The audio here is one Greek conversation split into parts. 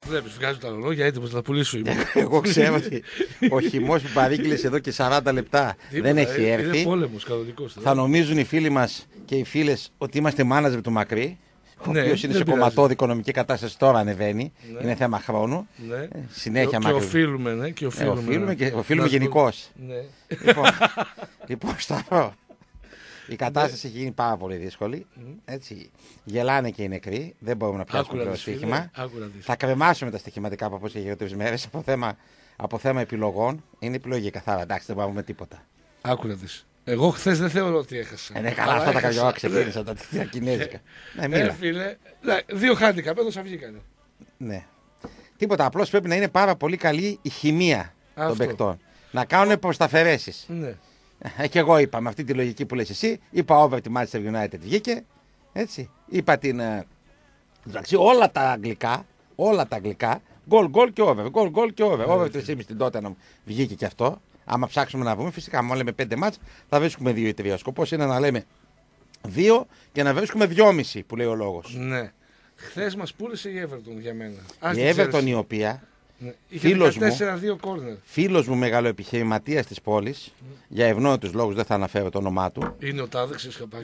Βλέπεις, βγάζουν τα ρολόγια έτοιμος να τα πουλήσω. Εγώ ξέρω ότι ο χυμός που παρήγγειλες εδώ και 40 λεπτά δεν έχει έρθει. Είναι πόλεμος κανονικός. Θα νομίζουν οι φίλοι μας και οι φίλες ότι είμαστε μάνατζερ του Μακρύ. Ο Ναι, οποίος είναι σε δεν κομματώδη οικονομική κατάσταση, τώρα ανεβαίνει. Ναι. Είναι θέμα χρόνου. Ναι. Συνέχεια Και Μακρύ. οφείλουμε, ναι. Και οφείλουμε γενικώς. Ναι. Λοιπόν, Σταυρό, η κατάσταση έχει γίνει πάρα πολύ δύσκολη. Έτσι, γελάνε και οι νεκροί. Δεν μπορούμε να πιάσουμε το στοίχημα. Θα κρεμάσουμε τα στοιχηματικά από πώς και γύρω μέρες από θέμα επιλογών. Είναι επιλογή καθαρά. Εντάξει, δεν μπορούμε τίποτα. Άκου να δεις. Εγώ χθες δεν θεωρώ ότι έχασα. Είναι καλά αυτά τα καρδιό, ξεκίνησα τα κινέζικα. Ναι, φίλε, 2 χάντικα, πέτος θα βγήκανε. Ναι. Τίποτα, απλώς πρέπει να είναι πάρα πολύ καλή η χημεία των παικτών. Να κάνουν προσταφαιρέσεις. Ναι. Και εγώ είπα με αυτή τη λογική που λες εσύ, είπα over τη Manchester United βγήκε, έτσι. Είπα την. Εντάξει, όλα τα αγγλικά, γκολ και over. Γκολ και over. Over 3,5 στην Tottenham βγήκε και αυτό. Άμα ψάξουμε να βρούμε, φυσικά, άμα λέμε 5 μάτς, θα βρίσκουμε 2 ή 3. Ο σκοπός είναι να λέμε 2 και να βρίσκουμε 2,5 που λέει ο λόγος. Ναι. Χθες μας πούλησε η Everton για μένα. Η Everton η οποία. Ναι. Φίλος μου μεγαλοεπιχειρηματίας της πόλης, για ευνόητους λόγους δεν θα αναφέρω το όνομά του. Είναι ο Τάδεξης Χαπάκη.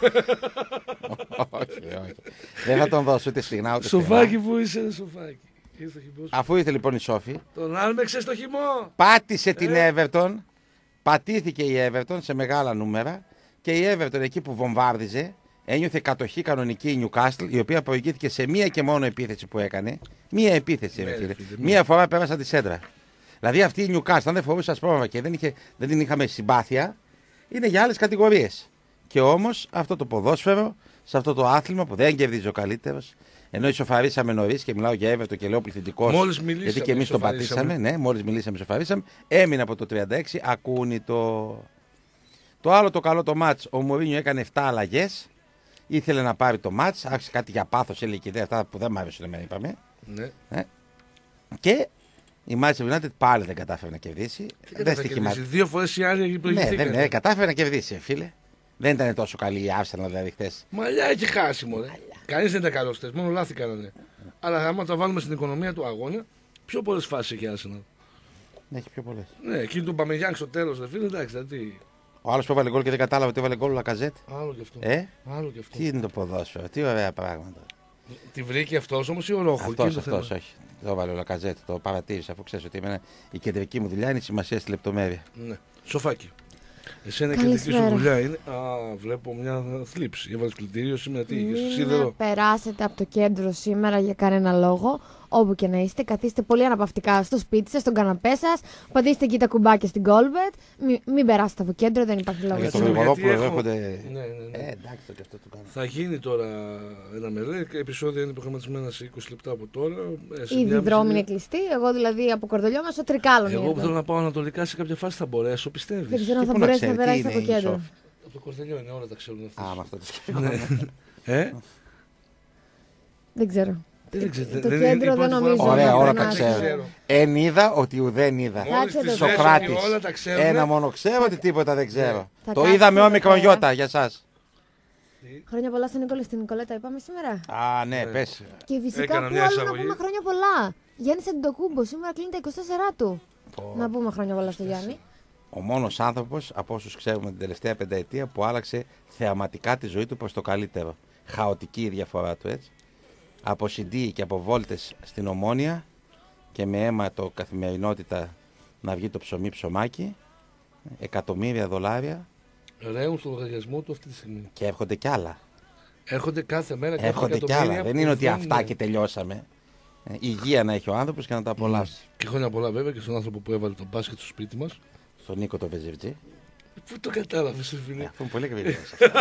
Όχι. Δεν θα τον δώσω ούτε στιγνά ούτε Σοφάκι που είσαι, Σοφάκι. Αφού ήρθε λοιπόν η Σόφη, τον άλμεξε στο χυμό. Πάτησε την Everton. Πατήθηκε η Everton σε μεγάλα νούμερα. Και η Everton εκεί που βομβάρδιζε ένιωθε κατοχή κανονική η Newcastle, η οποία προηγήθηκε σε μία και μόνο επίθεση που έκανε. Μία επίθεση, μία φορά πέρασαν τη σέντρα. Δηλαδή αυτή η Newcastle, αν δεν φορούσε ασπρόμαυρα και δεν την είχαμε συμπάθεια, είναι για άλλες κατηγορίες. Και όμως αυτό το ποδόσφαιρο, σε αυτό το άθλημα που δεν κερδίζει ο καλύτερος, ενώ ισοφαρίσαμε νωρίς και μιλάω για Everton και λέω πληθυντικός, γιατί και εμείς τον πατήσαμε. Ναι, μόλις μιλήσαμε, ισοφαρίσαμε. Έμεινε από το 36 ακούνητο. Το άλλο το καλό το μάτς, ο Μουρίνιο έκανε 7 αλλαγές. Ήθελε να πάρει το μάτς, άρχισε κάτι για πάθος, έλεγε και ιδέα, αυτά που δεν μ' άρεσαν εμένα, είπαμε. Ναι. Και η Manchester United πάλι δεν κατάφερε να κερδίσει. Δεν στοιχημάτισε. 2 φορές οι άλλοι προηγηθήκαν. Ναι, κατάφερε να κερδίσει, φίλε. Δεν ήταν τόσο καλή η Arsenal δηλαδή χθες. Μαλλιά έχει χάσει, μωρέ. Κανείς δεν ήταν καλός χθες, μόνο λάθη κάνανε. Αλλά άμα τα βάλουμε στην οικονομία του αγώνα, πιο πολλές φάσεις έχει η Arsenal. Ναι, έχει πιο πολλές. Ναι, εκείνη του Παμεγιάνγκ στο τέλος, δε φίλε, εντάξει, δηλαδή. Ο άλλος που έβαλε γκολ και δεν κατάλαβε ότι έβαλε γκολ ο Λακαζέτ. Άλλο κι αυτό. Άλλο κι αυτό. Τι είναι το ποδόσφαιρο, τι ωραία πράγματα. Τη βρήκε αυτός όμως ή ο Ρόχο? Αυτός, όχι. Το έβαλε ο Λακαζέτ, το παρατήρησε αφού ξέρει ότι η κεντρική μου δουλειά είναι η σημασία στη λεπτομέρεια. Ναι. Σοφάκι. Εσένα η κεντρική σου δουλειά είναι. Βλέπω μια θλίψη. Έβαλε πλυντήριο σήμερα, τι είχε? Σίδερο. Περάσετε από το κέντρο σήμερα για κανένα λόγο. Όπου και να είστε, καθίστε πολύ αναπαυτικά στο σπίτι σας, στον καναπέ σας. Πατήστε εκεί τα κουμπάκια στην Goalbet. Μην περάσετε από κέντρο, δεν υπάρχει λόγο. Για τον Γρηγορόπουλο έρχονται. Ναι. Εντάξει, το και αυτό το κάνω. Θα γίνει τώρα ένα μελέ. Επεισόδια είναι προγραμματισμένα σε 20 λεπτά από τώρα. Ήδη οι δρόμοι είναι κλειστοί. Εγώ δηλαδή από Κορδελιό μας στο Τρικάλων. Εγώ που θέλω να πάω ανατολικά σε κάποια φάση θα μπορέσω, πιστεύεις? Δεν ξέρω αν θα μπορέσει να περάσει από κέντρο. Από το Κορδελιό είναι, όλα τα ξέρουν αυτές. Με αυτό το σκέφτομαι. Δεν ξέρω. Το δεν κέντρο δεν νομίζω. Ωραία, όλα τα ξέρω. Εν είδα ότι ουδέν είδα. Σοκράτης. Ένα μόνο ξέρω ότι τίποτα δεν ξέρω. Το είδα με όμικρον γιώτα για σας. Χρόνια πολλά στον Νικόλα, στην Νικολέτα είπαμε σήμερα. Ναι, πες. Και φυσικά που άλλο να πούμε χρόνια πολλά. Γιάννης Αντιτοκούμπο, σήμερα κλείνει τα 24 του. Να πούμε χρόνια πολλά στο Γιάννη. Ο μόνος άνθρωπος από όσους ξέρουμε την τελευταία πενταετία που άλλαξε θεαματικά τη ζωή του προς το καλύτερο. Χαοτική η διαφορά του, έτσι. Από CD και από βόλτες στην Ομόνια και με αίμα το καθημερινότητα να βγει το ψωμί ψωμάκι, εκατομμύρια δολάρια. Ρέουν στο λογαριασμό του αυτή τη στιγμή. Και έρχονται κι άλλα. Έρχονται κάθε μέρα έρχονται κι άλλα. Δεν είναι ότι αυτά και τελειώσαμε. Υγεία να έχει ο άνθρωπος και να τα απολαύσει. Και χρόνια πολλά βέβαια και στον άνθρωπο που έβαλε το μπάσκετ στο σπίτι μας. Στον Νίκο το Βεζιρτζή. Πού το κατάλαβες, φίλε? Αυτό είναι πολύ γρήγορα.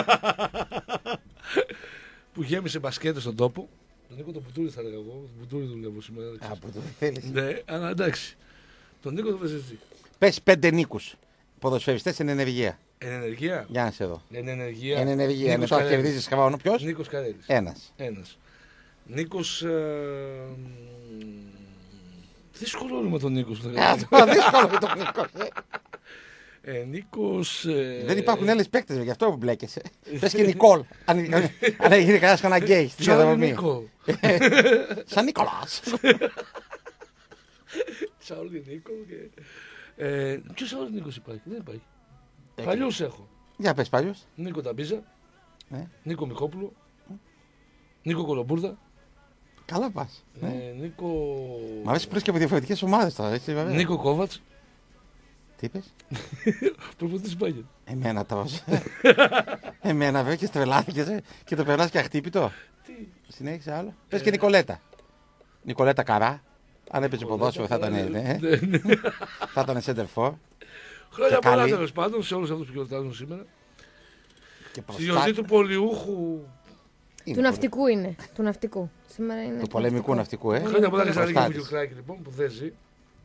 Που γέμισε μπασκέτο στον τόπο. Τον Νίκο το Πουτούρι θα λέγα εγώ. Τον Πουτούρι δουλεύω σήμερα. Θέλεις. Ναι, αλλά εντάξει. Τον Νίκο το Βεζιρτζή. Πες 5 Νίκους. Ποδοσφαιριστές εν ενεργεία. Εν ενεργεία. Για να σε δω. Εν ενεργεία. Εν ενεργεία. Ενώ τώρα κερδίζεις χρόνο. Ποιος? Νίκος Καρέλης. Ένας. Νίκος. Δύσκολο με τον Νίκο. Δύσκολο με τον Νίκο. Νίκος. Δεν υπάρχουν Έλληνες παίκτες, γι' αυτό που μπλέκεσαι. Πες και Νικόλ. Αν έγινε κανένας κανένα γκέι στη διαδρομή. Νίκο. Σαν Νίκολας. Σαόλι Νίκο. Ποιος άλλος Νίκος υπάρχει? Δεν υπάρχει. Παλιούς έχω. Για πες παλιούς. Νίκο Ταμπίζα. Ναι. Νίκο Μιχόπουλο. Νίκο Κολομπούρδα. Καλά πας. Νίκο. Μ' αρέσει που λες και από διαφορετικές ομάδες τώρα, έτσι βέβαια. Νίκο Κόβατς. Τι είπες? Προπονητής Μπάγκερ. Εμένα τα βάζω. Εμένα βέβαια και στρελάθηκες και το περνάς και αχτύπητο. Τι. Συνέχισε άλλο. Πες και Νικολέτα. Νικολέτα Καρά. Αν έπαιζε ποδόσφαιρο θα ήταν. Θα ήταν center for. Χρόνια Και πολλά καλή. τέλος πάντων σε όλους αυτούς που γιορτάζουν σήμερα. Και Στη γιορτή του πολιούχου. Του ναυτικού είναι. Του ναυτικού. Σήμερα είναι. Του πολεμικού ναυτικού, Χρόνια πολλά και στα Νίκη Προστάτης. Βουγιουκλάκη λοιπόν που δεν ζει.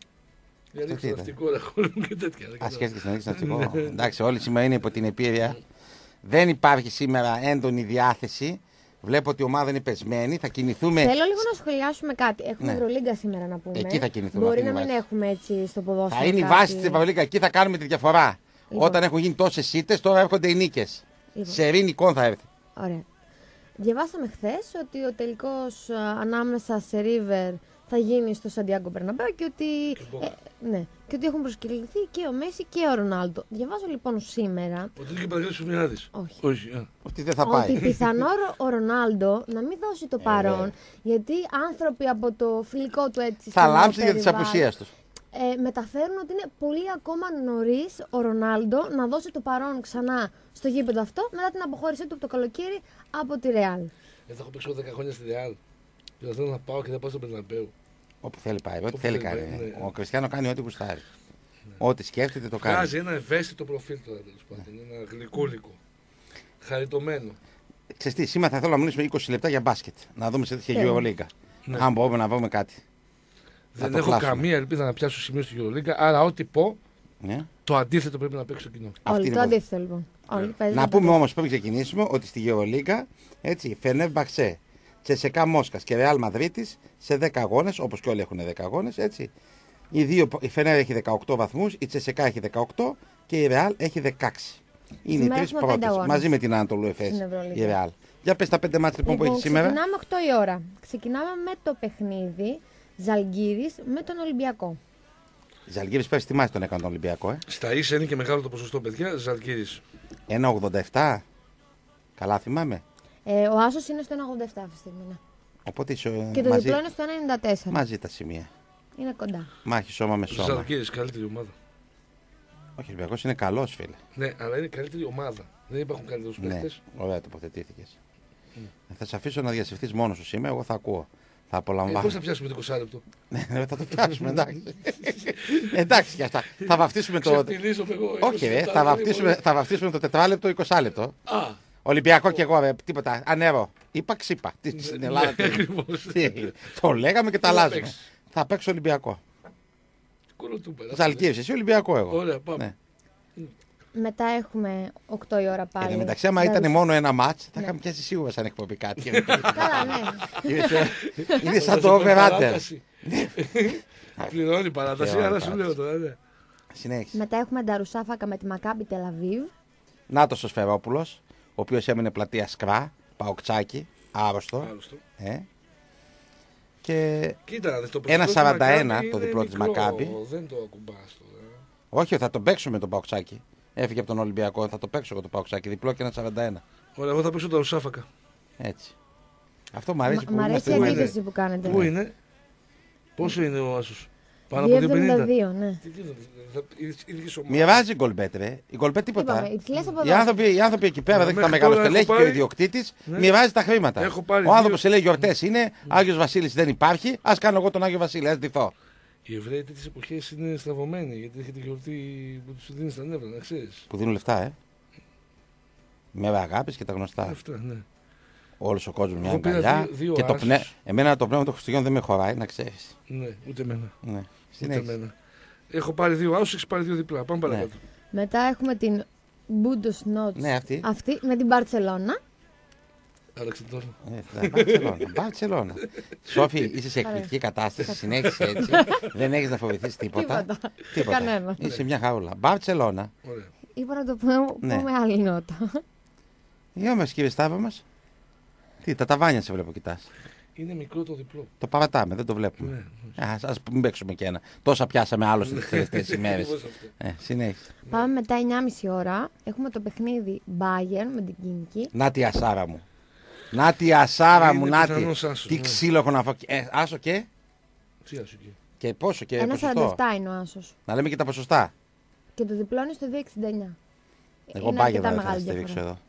Για Αυτό ρίξει τι το ήταν? ναυτικό ραχώνει και τέτοια. δεν Α, ξέρω. σκέφτηκες να ρίξεις ναυτικό. Εντάξει, όλοι σήμερα είναι υπό την επίρρεια. Δεν υπάρχει σήμερα έντονη διάθεση. Βλέπω ότι η ομάδα είναι πεσμένη. Θα κινηθούμε. Θέλω λίγο να σχολιάσουμε κάτι. Έχουμε Ναι. Ευρωλίγκα σήμερα να πούμε. Εκεί θα κινηθούμε, Μπορεί αυτή να είναι η μην βάση. έχουμε έτσι στο ποδόσφαιρο. Θα είναι η κάτι. βάση τη Ευρωλίγκα. Εκεί θα κάνουμε τη διαφορά. Λοιπόν. Όταν έχουν γίνει τόσες ήττες, τώρα έρχονται οι νίκες. Λοιπόν. Σε ρήνικον θα έρθει. Ωραία. Διαβάσαμε χθε ότι ο τελικός ανάμεσα σε River θα γίνει στο Σαντιάγκο Μπερναμπέου και ότι, ναι, και ότι έχουν προσκληθεί και ο Μέση και ο Ρονάλντο. Διαβάζω λοιπόν σήμερα Ότι είναι και Παγκράτης Μιράδης. Όχι. Όχι. Ότι δεν θα ότι πάει. πιθανό ο Ρονάλντο να μην δώσει το παρόν, γιατί άνθρωποι από το φιλικό του έτσι Θα στενό λάμψει για τις περιβάλλον, απουσίες τους. μεταφέρουν ότι είναι πολύ ακόμα νωρί ο Ρονάλντο να δώσει το παρόν ξανά στο γήπεδο αυτό μετά την αποχώρησή του από το καλοκαίρι από τη Ρεάλ. Θα έχω παίξει 10 χρόνια στη Ρεάλ. Και θα θέλω να πάω και θα πάω στο Μπερναμπέου. Όπου θέλει πάει. Ό,τι Όπου θέλει θέλει κάνει. πάει, ναι. Ο Κριστιανό κάνει ό,τι γουστάρει. Ό,τι σκέφτεται το κάνει. Βγάζει ένα ευαίσθητο προφίλ τώρα τέλος πάντων. Ένα γλυκούλικο. Χαριτωμένο. Ξέρεις τι, σήμερα θα θέλω να μιλήσουμε 20 λεπτά για μπάσκετ. Να δούμε σε τέτοια Τέλεια. Euroliga. Ναι. Αν μπορούμε να βρούμε κάτι. Δεν το έχω κλάσουμε. καμία ελπίδα να πιάσω σημείο στη Euroliga, άρα ό,τι πω, Ναι. το αντίθετο πρέπει να παίξει το κοινό. Αυτή Όλοι, είναι το η αντίθετο λοιπόν. Όλοι, παίζει Να το πούμε αντίθετο. όμως πριν ξεκινήσουμε ότι στη Euroliga, έτσι, Φενέρ Μπαξέ, Τσεσεκά Μόσχας και Ρεάλ Μαδρίτης σε 10 αγώνες, όπως και όλοι έχουν 10 αγώνες, έτσι. Η Φενέρ έχει 18 βαθμούς, η Τσεσεκά έχει 18 και η Ρεάλ έχει 16. Είναι οι Σήμερα τρεις έχουμε 5 πρώτες, αγώνες μαζί με την Ανατολού Εφές, στην Ευρωλίγα. η Ρεάλ. Για πες τα 5 μάτς λοιπόν που έχει σήμερα. Ξεκινάμε 8 η ώρα. Ξεκινάμε με το παιχνίδι Ζαλγκύρης με τον Ολυμπιακό. Η Ζαλγκύρης πέρσι τιμάσει τον έκανε τον Ολυμπιακό, Στα ίσα είναι και μεγάλο το ποσοστό, παιδιά. Ζαλγκύρης. 1,87. Καλά θυμάμαι. Ο Άσος είναι στο 1,87 αυτή τη στιγμή. Ναι. Οπότε Και το μαζί, διπλό είναι στο 1,94. μαζί τα σημεία. Είναι κοντά. Μάχη σώμα με σώμα. Ζαλγκύρης, καλύτερη ομάδα. Όχι, ο Ολυμπιακός είναι καλός, φίλε. Ναι, αλλά είναι καλύτερη ομάδα. Δεν υπάρχουν καλύτερους Ναι, παίχτες. ωραία τοποθετήθηκες. Θα σε αφήσω να διασυρθείς μόνος σου σήμερα, εγώ θα ακούω. Θα απολαμβάνω. Πώς θα πιάσουμε το 20 λεπτό. Ναι, θα το πιάσουμε, εντάξει. Εντάξει και αυτά. Θα βαφτίσουμε το. Ξεφτιλίζομαι εγώ. Όχι, 20 ρε, λεπτά, θα δεν βαφτίσουμε, είναι θα βαφτίσουμε το τετράλεπτο 20 λεπτό. Α, Ολυμπιακό και εγώ, ρε, τίποτα. Ανέρο. Είπα ξύπα. Τι στην Ελλάδα. ναι, ακριβώς. Το λέγαμε και τα Τι θα αλλάζουμε. παίξεις? Θα παίξω Ολυμπιακό. Κολοτούμπερα. Ζαλκίευσε, εσύ Ολυμπιακό εγώ. Ωραία, πάμε. Ναι. Μετά έχουμε 8 η ώρα πάλι. Εν τω μεταξύ, άμα ήταν μόνο ένα μάτς, θα είχαμε πιάσει σίγουρα σαν εκπομπή κάτι. Καλά, ναι. Είναι σαν το over-under. Παράταση. Πληρώνει παράταση, Πληρώνει άρα σου λέω τώρα. ναι. Συνέχισε. Μετά έχουμε Νταρουσάφακα με τη Μακάμπι Τελαβίβ. Νάτος ο Σφερόπουλος, ο οποίος έμεινε πλατεία Σκρά, Παοκτσάκι, άρρωστο. Άρρωστο. Και Κοίτα, το 1,41 ποσοστό της Μακάμπι το είναι διπλό της μικρό, Μακάμπι. Δεν το ακουμπάς τώρα. όχι, θα τον παίξουμε τον Παοκτσάκι. Έφυγε από τον Ολυμπιακό, θα το παίξω εγώ το Παοκτσάκι. Διπλό και 1,41. Ωραία, εγώ θα παίξω το Ρουσάφακα. Έτσι. Αυτό μου αρέσει που Μ' αρέσει η είμαστε. αντίθεση που κάνετε. Πού είναι, πόσο είναι ο Άσος, πάνω από 2,50. 2,72, ναι. Τι γίνεται, ίδιες ομάδες. Μοιράζει η Γκολμπέτ, ρε. Η Γκολμπέτ τίποτα. Είπαμε, υψηλές Οι αποδόσεις. άνθρωποι εκεί πέρα, δεν τα Μέχρι τώρα μεγαλοστελέχη έχω και ο πάρει- ιδιοκτήτη, Ναι. μοιράζει τα χρήματα. Έχω πάρει Ο άνθρωπο δύο- σε λέει γιορτέ είναι, Άγιο Βασίλη δεν υπάρχει, α κάνω εγώ τον Άγιο Βασίλη, α ντυθώ. Οι Εβραίοι τέτοιες εποχές είναι στραβωμένοι, γιατί έχει τη γιορτή που τους δίνει στα νεύρα, να ξέρεις. Που δίνουν λεφτά, Μέρα αγάπη και τα γνωστά. Αυτά, ναι. Όλο ο κόσμο μια Εγώ πήρα αγκαλιά. δύο Και άσους. εμένα το πνεύμα των Χριστουγέννων δεν με χωράει, να ξέρει. Ναι, ούτε εμένα. Ναι. Ούτε Συνέχισε. εμένα. Έχω πάρει 2 άσους, έχεις πάρει 2 διπλά. Πάμε Ναι. παρακάτω. Μετά έχουμε την Μπούντος Νότς. Ναι, αυτή. Αυτή με την Μπαρτσελώνα. Άλλαξε τώρα. Μπαρτσελώνα. Σόφη, είσαι σε εκπληκτική κατάσταση. Συνέχισε έτσι. Δεν έχεις να φοβηθείς τίποτα. Κανένα. Είσαι μια χαρούλα. Μπαρτσελώνα. Είπα να το πούμε άλλη νότα. Για μας, κύριε Σταύρο μας. Τι, τα ταβάνια σε βλέπω, κοιτάς. Είναι μικρό το διπλό. Το παρατάμε, δεν το βλέπουμε. Ας μην παίξουμε και ένα. Τόσα πιάσαμε άλλωστε τις τελευταίες ημέρες. Συνέχισε. Πάμε μετά 9.30 ώρα. Έχουμε το παιχνίδι Bayern με την Κίνικη. Να τη ασάρα μου. Να τη ασάρα μου, να τη. Τι ξύλο έχω να φάω. Άσο και. Τι άσο και. Και πόσο και 1,47 είναι ο άσος. Να λέμε και τα ποσοστά. Και το διπλό είναι στο 2,69. Εγώ Bayern δεν θα στηρίξω εδώ.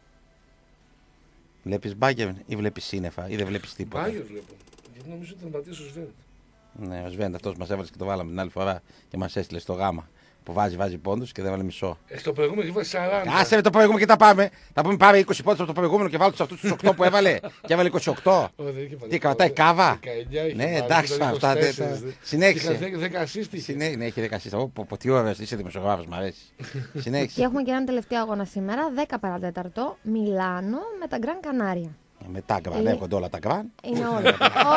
Βλέπεις Bayern ή βλέπεις σύννεφα ή δεν βλέπεις τίποτα. Bayern βλέπω. Γιατί νομίζω ότι θα πατήσω ο Σβέντ. Ναι, ο Σβέντ αυτός μας έβαλε και το βάλαμε την άλλη φορά και μας έστειλε στο γάμα. Που βάζει πόντους και δεν βάλε μισό. Στο προηγούμενο έχει βάλει 40. Άσε με το προηγούμενο και τα πάμε. Θα πούμε πάρε 20 πόντους από το προηγούμενο και βάλω τους αυτούς τους 8 που έβαλε. Και έβαλε 28. Τι κρατάει κάβα. Ναι, εντάξει αυτά. Συνέχισε. 10 ασίστη. Ναι, έχει 10 ασίστη. Τι ωραία είσαι δημοσιογράφος, μ' αρέσει. Συνέχισε. Και έχουμε και έναν τελευταίο αγώνα σήμερα, 10 παρατέταρτο, Μιλάνο με τα Γκραν Κανάρια. Με τάγκραν, έρχονται όλα τα γκραν. Είναι όλα.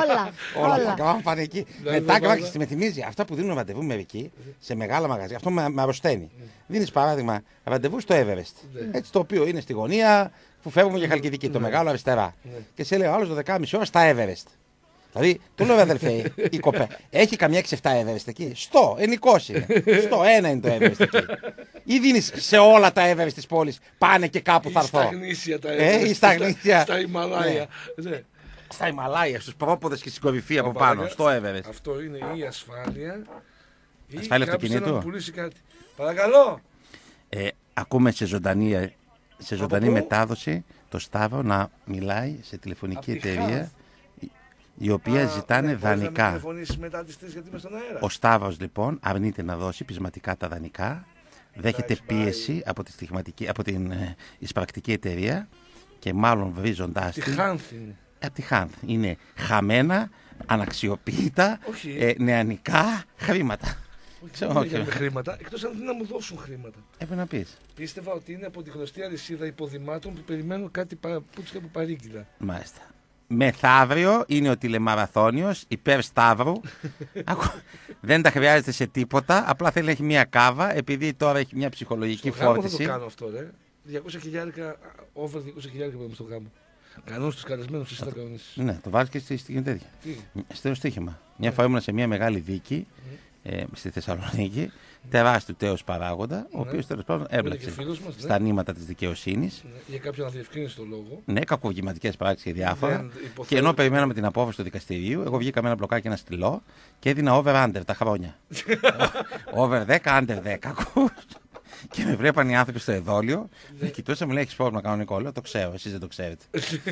Όλα τα γκραν πάνε εκεί. Με τάγκραν με θυμίζει αυτά που δίνουν ραντεβού μερικοί σε μεγάλα μαγαζιά. Αυτό με αρρωσταίνει. Δίνει παράδειγμα ραντεβού στο Everest. Έτσι το οποίο είναι στη γωνία που φεύγουμε για Χαλκιδική, το μεγάλο αριστερά. Και σε λέει ο άλλο 12,5 ώρα στα Everest. Δηλαδή, του λέω αδελφέ, η κοπέ, έχει καμιά 6-7 Everest εκεί. Στο, ενικός είναι. Στο ένα είναι το Everest εκεί. Ή δίνεις σε όλα τα Everest της πόλης, πάνε και κάπου θα έρθω. Στα γνήσια τα Everest. Ή στα γνήσια. Στα Ιμαλάια. Ναι. Στα Ιμαλάια, στους πρόποδες και στην κορυφή από πάνω, στο Everest. Αυτό είναι η ασφάλεια. Ασφάλεια αυτοκινήτου. Να πουλήσει κάτι. Παρακαλώ. Ακούμε σε ζωντανή μετάδοση το Σταύρο να μιλάει σε τηλεφωνική εταιρεία. Οι οποία ζητάνε δανεικά. Μετά τις 3 γιατί είμαι στον αέρα. Ο Σταύρος λοιπόν αρνείται να δώσει πεισματικά τα δανεικά. Δέχεται πίεση από την εισπρακτική εταιρεία και μάλλον βρίζοντάς τη Χάνθ είναι. Από τη Χάνθ. Είναι χαμένα, αναξιοποιητά, νεανικά χρήματα. Όχι με χρήματα, εκτός αν να μου δώσουν χρήματα. Έπρεπε να πεις. Πίστευα ότι είναι από τη γνωστή αλυσίδα υποδημάτων που περιμένουν κάτι πούτσικα που παρήγγειλα. Μάλιστα. Μεθαύριο είναι ο τηλεμαραθώνιος υπέρ Σταύρου. Δεν τα χρειάζεται σε τίποτα. Απλά θέλει να έχει μια κάβα επειδή τώρα έχει μια ψυχολογική φόρτιση. Δεν το κάνω αυτό, ρε. 200 χιλιάρικα, over 200 χιλιάρικα πρέπει στο γάμο. Κανόνες τους καλεσμένους εσύ θα κανονίσεις. Ναι, το βάζεις και στην τέτοια. Στο στοίχημα. Μια φορά ήμουν σε μια μεγάλη δίκη στη Θεσσαλονίκη. Τεράστιο τέος παράγοντα, ο οποίος τέλος πάντων έμπλεξε στα νήματα της δικαιοσύνης. Για κάποιον να διευκρίνησε το λόγο. Ναι, κακοβγηματικές πράξεις και διάφορα. Και ενώ περιμέναμε την απόφαση του δικαστηρίου, εγώ βγήκα με ένα μπλοκάκι ένα στυλό και έδινα over-under τα χρόνια. Over 10, under 10. Και με βλέπαν οι άνθρωποι στο εδόλιο. Με κοιτούσαν, μου λέει: έχεις πρόβλημα κανονικό. Λέω: το ξέρω, εσείς δεν το ξέρετε.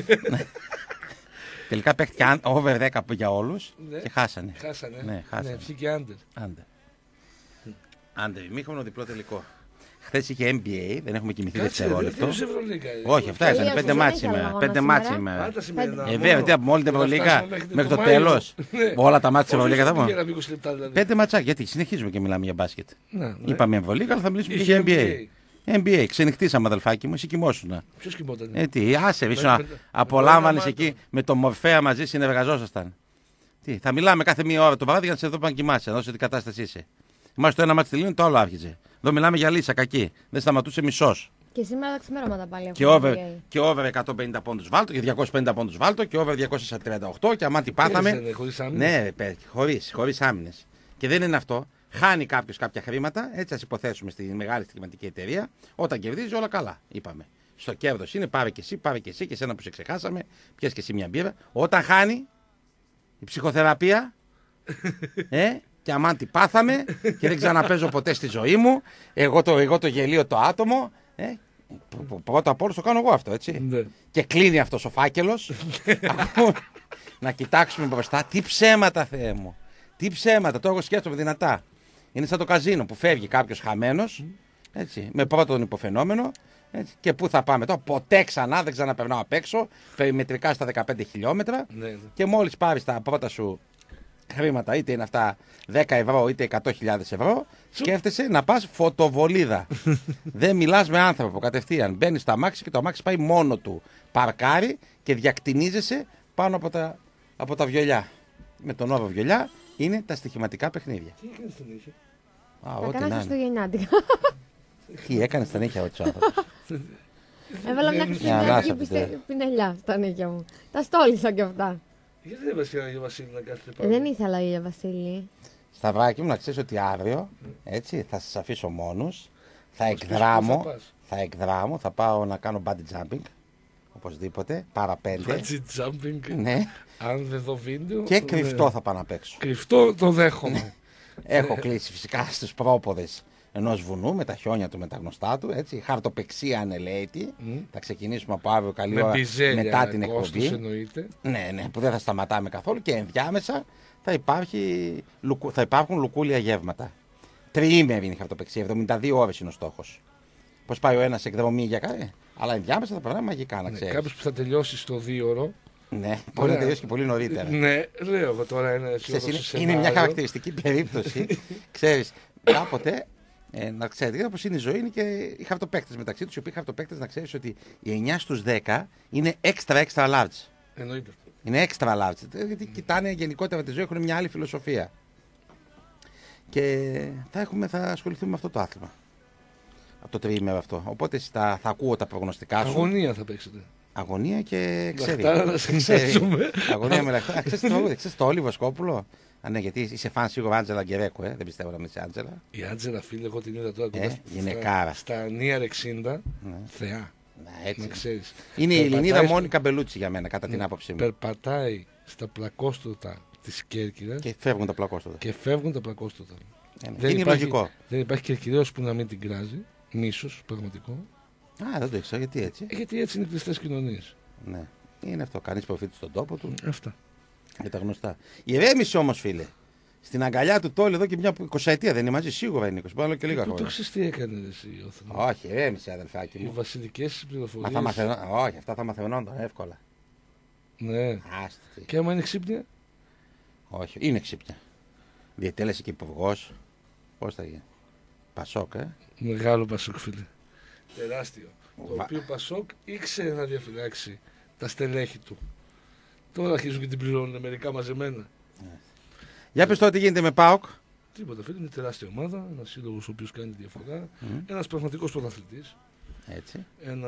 Τελικά παίχτηκε over 10 για όλους και χάσανε. Ναι, βγήκε under. Άντε, ημίχρονο διπλό τελικό. Χθες είχε NBA, δεν έχουμε κοιμηθεί δευτερόλεπτο. Όχι, αυτά ήσαν 5 μάτς σήμερα. 5 μάτς σήμερα. Βέβαια, τι από όλη την Ευρωλίγα μέχρι το τέλος. Όλα τα μάτς της Ευρωλίγα θα πούμε. 5 ματσάκια, γιατί συνεχίζουμε και μιλάμε για μπάσκετ. Είπαμε Ευρωλίγα, αλλά θα μιλήσουμε και για NBA. NBA, ξενυχτήσαμε αδελφάκι μου, εσύ κοιμόσουνα. Ποιος κοιμότανε? Τι, άσε, απολάμβανες εκεί με τον Μορφέα μαζί συνεργαζόσασταν. Τι, θα μιλάμε κάθε μία ώρα το βράδυ για να σε δω πάνε κοιμάσαι, να δώσω τι κατάσταση είσαι. Είμαστε το ένα μάτι τελείωνε, το άλλο άρχιζε. Εδώ μιλάμε για λύσα κακή. Δεν σταματούσε μισός. Και σήμερα τα ξημέρωματα πάλι. Και over 150 πόντους βάλτο, και 250 πόντους βάλτο, και over 238. Και αμά τι πάθαμε. Ναι, χωρίς άμυνες. Και δεν είναι αυτό. Χάνει κάποιος κάποια χρήματα, έτσι ας υποθέσουμε στη μεγάλη στοιχηματική εταιρεία. Όταν κερδίζει, όλα καλά, είπαμε. Στο κέρδος είναι πάρε και εσύ και εσένα που σε ξεχάσαμε, πιες και εσύ μια μπύρα. Όταν χάνει η ψυχοθεραπεία. Και αμάν τι πάθαμε και δεν ξαναπέζω ποτέ στη ζωή μου. Εγώ το γελίο το άτομο. Πρώτα απ' όλους το κάνω εγώ αυτό, έτσι. Ναι. Και κλείνει αυτός ο φάκελος. Να κοιτάξουμε μπροστά. Τι ψέματα, Θεέ μου. Τι ψέματα. Το εγώ σκέφτομαι δυνατά. Είναι σαν το καζίνο που φεύγει κάποιος χαμένος. Έτσι, με πρώτο τον υποφαινόμενο. Έτσι, και πού θα πάμε τώρα. Ποτέ ξανά δεν ξαναπερνάω απ' έξω. Περιμετρικά στα 15 χιλιόμετρα. Ναι. Και μόλις πάρεις τα πρώτα σου χρήματα, είτε είναι αυτά 10 ευρώ είτε 100.000 ευρώ, σκέφτεσαι να πας φωτοβολίδα. Δεν μιλάς με άνθρωπο κατευθείαν. Μπαίνεις στο αμάξι και το αμάξι πάει μόνο του. Παρκάρει και διακτηνίζεσαι πάνω από τα βιολιά. Με τον όρο βιολιά είναι τα στοιχηματικά παιχνίδια. Τι έκανες τα νύχια? Α, Τα ό,τι έκανα να είναι. χριστουγεννιάτικα. Τι έκανες στα νύχια ο άνθρωπος? Έβαλα μια χριστουγεννιάτικη πινελιά στα νύχια μου. Τα στόλισα κι αυτά. Γιατί δεν βάζει Άγιο Βασίλη να κάθεται πάνω? Δεν ήθελα η Βασίλη. Σταυράκι μου, να ξέρεις ότι αύριο έτσι, θα σας αφήσω μόνους. Θα πεις πού εκδράμω, θα πάω να κάνω bungee jumping. Οπωσδήποτε, παραπέντε. Bungee jumping. Ναι. Αν δεν δω βίντεο. Και κρυφτό θα πάω να παίξω. Κρυφτό το δέχομαι. Έχω κλείσει φυσικά στους πρόποδες ενός βουνού με τα χιόνια του, με τα γνωστά του. Έτσι. Χαρτοπεξία ανελαίτη. Θα ξεκινήσουμε από αύριο καλή Με ώρα μπιζέλια, μετά την Κώστος, εκπομπή. εννοείται. Ναι, που δεν θα σταματάμε καθόλου και ενδιάμεσα θα υπάρχουν λουκούλια γεύματα. Τριήμερη είναι η χαρτοπεξία, 72 ώρες είναι ο στόχος. Πώς πάει ο ένας εκδρομή για κάτι, αλλά ενδιάμεσα θα περνάμε μαγικά, να ξέρεις. Κάποιος που θα τελειώσει στο 2ωρο. Ναι, μπορεί να τελειώσει και πολύ νωρίτερα. Ναι, λέω εγώ τώρα ένα Είναι μια χαρακτηριστική περίπτωση. Ξέρεις, κάποτε, να ξέρετε, όπως είναι η ζωή, είναι και οι χαρτοπαίκτες μεταξύ τους. Οι οποίοι χαρτοπαίκτες, να ξέρεις ότι οι 9 στους 10 είναι extra large. Εννοείται. Είναι extra large. Γιατί κοιτάνε γενικότερα τη ζωή, έχουν μια άλλη φιλοσοφία. Και θα ασχοληθούμε με αυτό το άθλημα. Από το τριήμερο αυτό. Οπότε θα ακούω τα προγνωστικά σου. Αγωνία θα παίξετε. Αγωνία και ξέρει. Λαχτάρα να σε ξέρουμε. Αγωνία με λαχτάρα. Ξέρεις το Όλι Βοσκόπουλο. Ναι, γιατί είσαι φαν σίγουρα Άντζελα Γκερέκο, δεν πιστεύω να είσαι Άντζελα. Η Άντζελα, φίλε, εγώ την είδα τώρα γυναικάρα. Στα Near 60. Θεά. Έτσι. Να ξέρεις. Είναι η Ελληνίδα Μόνικα Μπελούτσι για μένα, κατά την άποψή μου. Περπατάει στα πλακόστρωτα της Κέρκυρας. Και φεύγουν τα πλακόστρωτα. Είναι λογικό. Δεν υπάρχει Κερκυραίος που να μην την κράζει. Μίσος, πραγματικό. Α, δεν το ήξερα, γιατί έτσι. Γιατί έτσι είναι οι κλειστές κοινωνίες. Ναι. Είναι αυτό. Κανείς προφήτη στον τόπο του. Αυτά. Για τα γνωστά. Ηρέμησε όμως, φίλε. Στην αγκαλιά του Τόλι εδώ και μια 20 ετία δεν είναι μαζί. Σίγουρα είναι 20. Πάνω και λίγα χρόνια. Το ξέρεις τι έκανε εσύ, Όθωνα. Όχι, ηρέμησε, αδελφάκι μου. Οι βασιλικές πληροφορίες. Όχι, αυτά θα μαθαινόνταν εύκολα. Ναι. Άστη. Και άμα είναι ξύπνια. Όχι, είναι ξύπνια. Διετέλεσε και υπουργός. Πώς θα γίνει. Πασόκ, Μεγάλο Πασόκ, φίλε. Τεράστιο. Το οποίο Πασόκ ήξερε να διαφυλάξει τα στελέχη του. Τώρα αρχίζουν και την πληρώνουν μερικά μαζεμένα. Για πες τώρα τι γίνεται με ΠΑΟΚ. Τίποτα, φίλε, είναι τεράστια ομάδα. Ένα σύλλογο ο οποίο κάνει τη διαφορά. Ένα πραγματικό πρωταθλητή. Έτσι. Ένα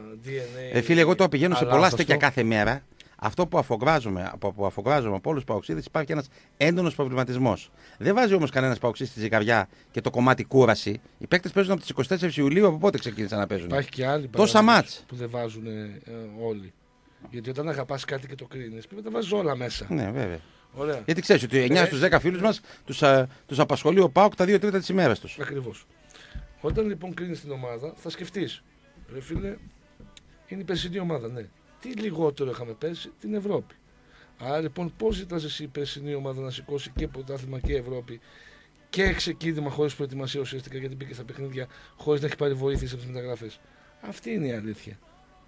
DNA. Φίλε, εγώ τώρα πηγαίνω σε πολλά στέκια κάθε μέρα. Αυτό που αφογκράζομαι από όλου του παοξίδες, υπάρχει ένας έντονος προβληματισμός. Δεν βάζει όμως κανένας παοξίδης στη ζυγαριά και το κομμάτι κούραση. Οι παίκτες παίζουν από τις 24 Ιουλίου, από πότε ξεκίνησαν να παίζουν. Υπάρχει και άλλοι τόσα μάτς που δεν βάζουν όλοι. Γιατί όταν αγαπάς κάτι και το κρίνεις, πρέπει να τα βάζεις όλα μέσα. Ναι, βέβαια. Ωραία. Γιατί ξέρεις ότι 9 στους 10 φίλους μας τους απασχολεί ο ΠΑΟΚ τα 2 τρίτα της ημέρας τους. Ακριβώς. Όταν λοιπόν κρίνεις την ομάδα, θα σκεφτείς. Ρε φίλε, είναι η περσινή ομάδα, ναι. Τι λιγότερο είχαμε πέρσι, την Ευρώπη. Άρα λοιπόν, πώς ζητάς εσύ η περσινή ομάδα να σηκώσει και πρωτάθλημα και Ευρώπη και ξεκίνημα χωρίς προετοιμασία ουσιαστικά, γιατί μπήκε στα παιχνίδια χωρίς να έχει πάρει βοήθεια από τις μεταγραφές. Αυτή είναι η αλήθεια.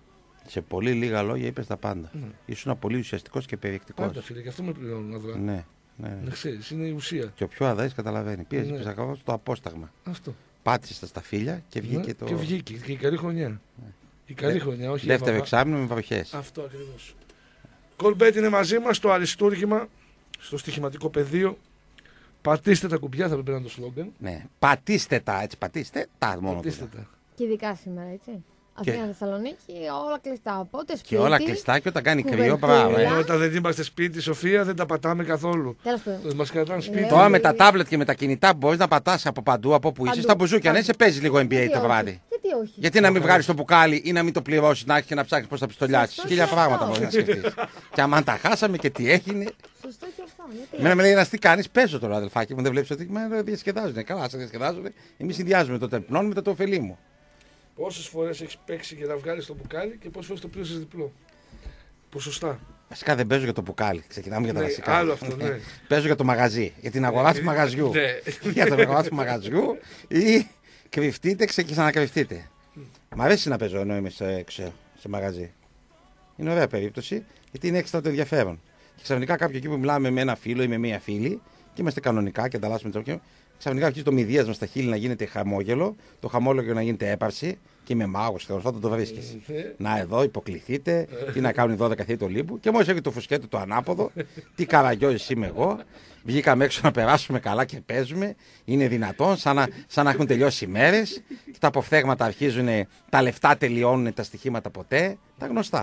Σε πολύ λίγα λόγια είπες τα πάντα. Ήσουν πολύ ουσιαστικός και περιεκτικός. Πάντα, φίλε, και αυτό με πληρώνουν αδρά. Ναι. Να ξέρεις, είναι η ουσία. Και ο πιο αδαής καταλαβαίνει. Πίεζε ακριβώς το απόσταγμα. Αυτό. Πάτησε στα σταφύλια και βγήκε το. Και βγήκε. Και η καλή χρονιά. Η καλή χρονιά, όχι. Δεύτερο εξάμηνο με βροχές. Αυτό ακριβώς. Κολμπέτ είναι μαζί μας στο αριστούργημα, στο στοιχηματικό πεδίο. Πατήστε τα κουμπιά, θα πρέπει να είναι το σλόγγαν. Ναι. Πατήστε τα, έτσι. Πατήστε τα μόνο. Πατήστε τα. Και ειδικά σήμερα, έτσι. Αθήνα, Θεσσαλονίκη, όλα κλειστά. Οπότε σπίτι. Και όλα κλειστά και όταν κάνει κρύο, μπράβο. Όταν δεν είμαστε σπίτι, Σοφία, δεν τα πατάμε καθόλου. Μας κρατάνε σπίτι. Τώρα με τα τάμπλετ και με τα κινητά μπορεί να πατάς από παντού, από όπου είσαι. Στα μπουζούκια, αν σε παίζει λίγο NBA το βράδυ. Γιατί όχι. Γιατί να μην βγάλει το μπουκάλι ή να μην το πληρώσει, να έχει και να ψάξει πώ θα πιστολιάσει. Χίλια πράγματα μπορεί να σκεφτεί. Και άμα τα χάσαμε και τι έγινε. Σωστό και αυτό. Μένα με λέει ένα τι κάνει, παίζω τώρα, αδελφάκι μου. Δεν βλέπει ότι με διασκεδάζουν. Καλά, σα διασκεδάζουν. Εμεί συνδυάζουμε το τεπνόν με το ωφελή μου. Πόσες φορές έχεις παίξει για να βγάλεις το μπουκάλι και πόσες φορές το πλήρωσες διπλό. Ποσοστά. Βασικά δεν παίζω για το μπουκάλι. Ξεκινάμε για τα βασικά. Άλλο αυτό, ναι. Παίζω για το μαγαζί. Για την αγορά του μαγαζιού. Για την αγορά του μαγαζιού ή κρυφτείτε και ξανακρυφτείτε. Μ' αρέσει να παίζω ενώ είμαι σε μαγαζί. Είναι ωραία περίπτωση γιατί είναι έξτρα το ενδιαφέρον. Και ξαφνικά κάποιοι εκεί που μιλάμε με ένα φίλο ή με μία φίλη και είμαστε κανονικά και ανταλλάσσουμε τσόκια. Ξαφνικά αρχίζει το μηδίας μας στα χείλη να γίνεται χαμόγελο, το χαμόγελο να γίνεται έπαρση και είμαι μάγος, τέλος πάντων το βρίσκεις. Να εδώ υποκληθείτε, τι να κάνουν οι 12 θείοι του Ολύμπου. Και μόλις έχει το φουσκέτο το ανάποδο, τι καραγκιόζης είμαι εγώ. Βγήκαμε έξω να περάσουμε καλά και παίζουμε. Είναι δυνατόν, σαν να έχουν τελειώσει οι μέρες. Και τα αποφθέγματα αρχίζουν, τα λεφτά τελειώνουν, τα στοιχήματα ποτέ. Τα γνωστά.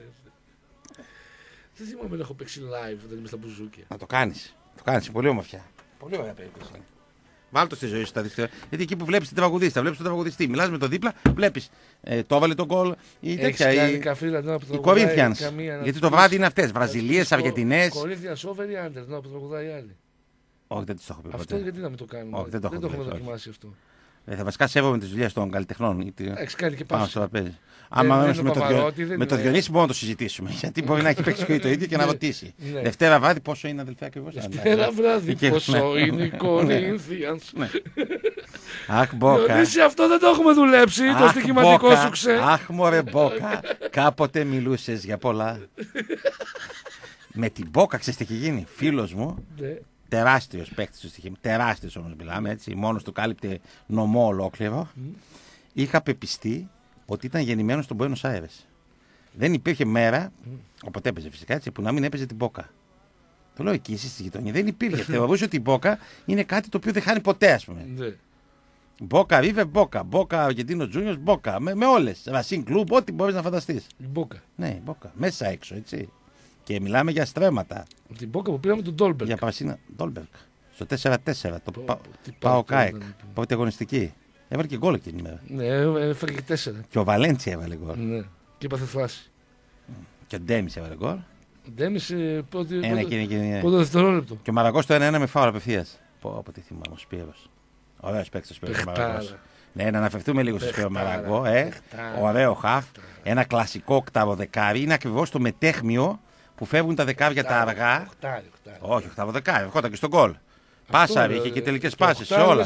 Δεν θυμάμαι να έχω παίξει live όταν είμαι στα μπουζούκια. Να το κάνεις. Το κάνεις, πολύ όμορφια. Πολύ ωραία περίπτωση. Βάλτε το στη ζωή σου τα δίκτυα. Γιατί εκεί που βλέπεις την τραγουδίστρια, βλέπεις τον τραγουδιστή, μιλάς με τον δίπλα, βλέπεις το έβαλε τον γκολ ή τέτοια. Οι Κορίνθιανς. Γιατί το βράδυ είναι αυτές. Βραζιλίες, Αργεντινές. Κορίνθιανς over ή under, να που τραγουδάει άλλη. Όχι, δεν τις το έχω πει. Αυτό γιατί να μην το κάνουμε. Όχι, δεν το έχουμε δοκιμάσει αυτό. Θα βασικά σέβομαι τις δουλειές των καλλιτεχνών. Έχεις κάνει και πάνω πάνω. στο τραπέζι. Άμα με το Διονύση μπορούμε να το συζητήσουμε. Γιατί μπορεί να έχει παίξει το ίδιο και να ρωτήσει. Δευτέρα βράδυ πόσο είναι αδελφέ ακριβώς. Δευτέρα βράδυ πόσο είναι οι Κορίνθιανς. Αχ, Μπόκα. Διονύση, αυτό δεν το έχουμε δουλέψει. Το στοιχηματικό σου ξέρει. Αχ, μωρέ Μπόκα. Κάποτε μιλούσες για πολλά. Με την Μπόκα, ξέρεις τι έχει γίνει. Φίλος μου. Τεράστιος παίκτης του στοιχείου. Τεράστιος όμως μιλάμε έτσι. Μόνος του κάλυπτε νομό ολόκληρο. Είχα πεπιστεί ότι ήταν γεννημένος στον Buenos Aires. Δεν υπήρχε μέρα, όποτε έπαιζε φυσικά έτσι, που να μην έπαιζε την Μπόκα. Το λέω εκεί, στη γειτονιά. Δεν υπήρχε. Θεωρούσε ότι η Μπόκα είναι κάτι το οποίο δεν χάνει ποτέ, ας πούμε. Μπόκα, Ρίβερ, Μπόκα. Μπόκα, Αργεντίνο Τζούνιος, Μπόκα. Με όλες. Ρασίν Κλουμπ, ό,τι μπορείς να φανταστείς. Μπόκα. Ναι, Μπόκα. Μέσα έξω, έτσι. Και μιλάμε για στρέμματα. Από την Μπόκα που πήραμε τον Ντόλμπεργκ. Για Παρσίνα. Ντόλμπεργκ. Στο 4-4. Το Πάο Κάεκ. Πρώτη αγωνιστική. Έβαλε και γκολ εκείνη την ημέρα. Ναι, έφερε και 4. Και ο Βαλέντσια έβαλε γκολ. Ναι. Και έπαθε φάση. Και ο Ντέμις έβαλε γκολ. Ο Ντέμις πρώτο δευτερόλεπτο. Και ο Μαραγκός το 1-1 με φάουλ απευθείας. Πω, τι θυμάμαι, ο Σπύρος. Ωραίος παίκτης ο Σπύρος Μαραγκός. Ναι, να αναφερθούμε λίγο στο Σπύρο Μαραγκό. Ωραίο χαφ. Ένα κλασικό οκταβοδεκάρι. Είναι ακριβώς το μετέχμιο που φεύγουν τα δεκάρια τα αργά. Όχι, οκταβοδεκάρι. Ερχόταν και στον γκολ. Πάσα είχε και τελικές πάσες σε όλα.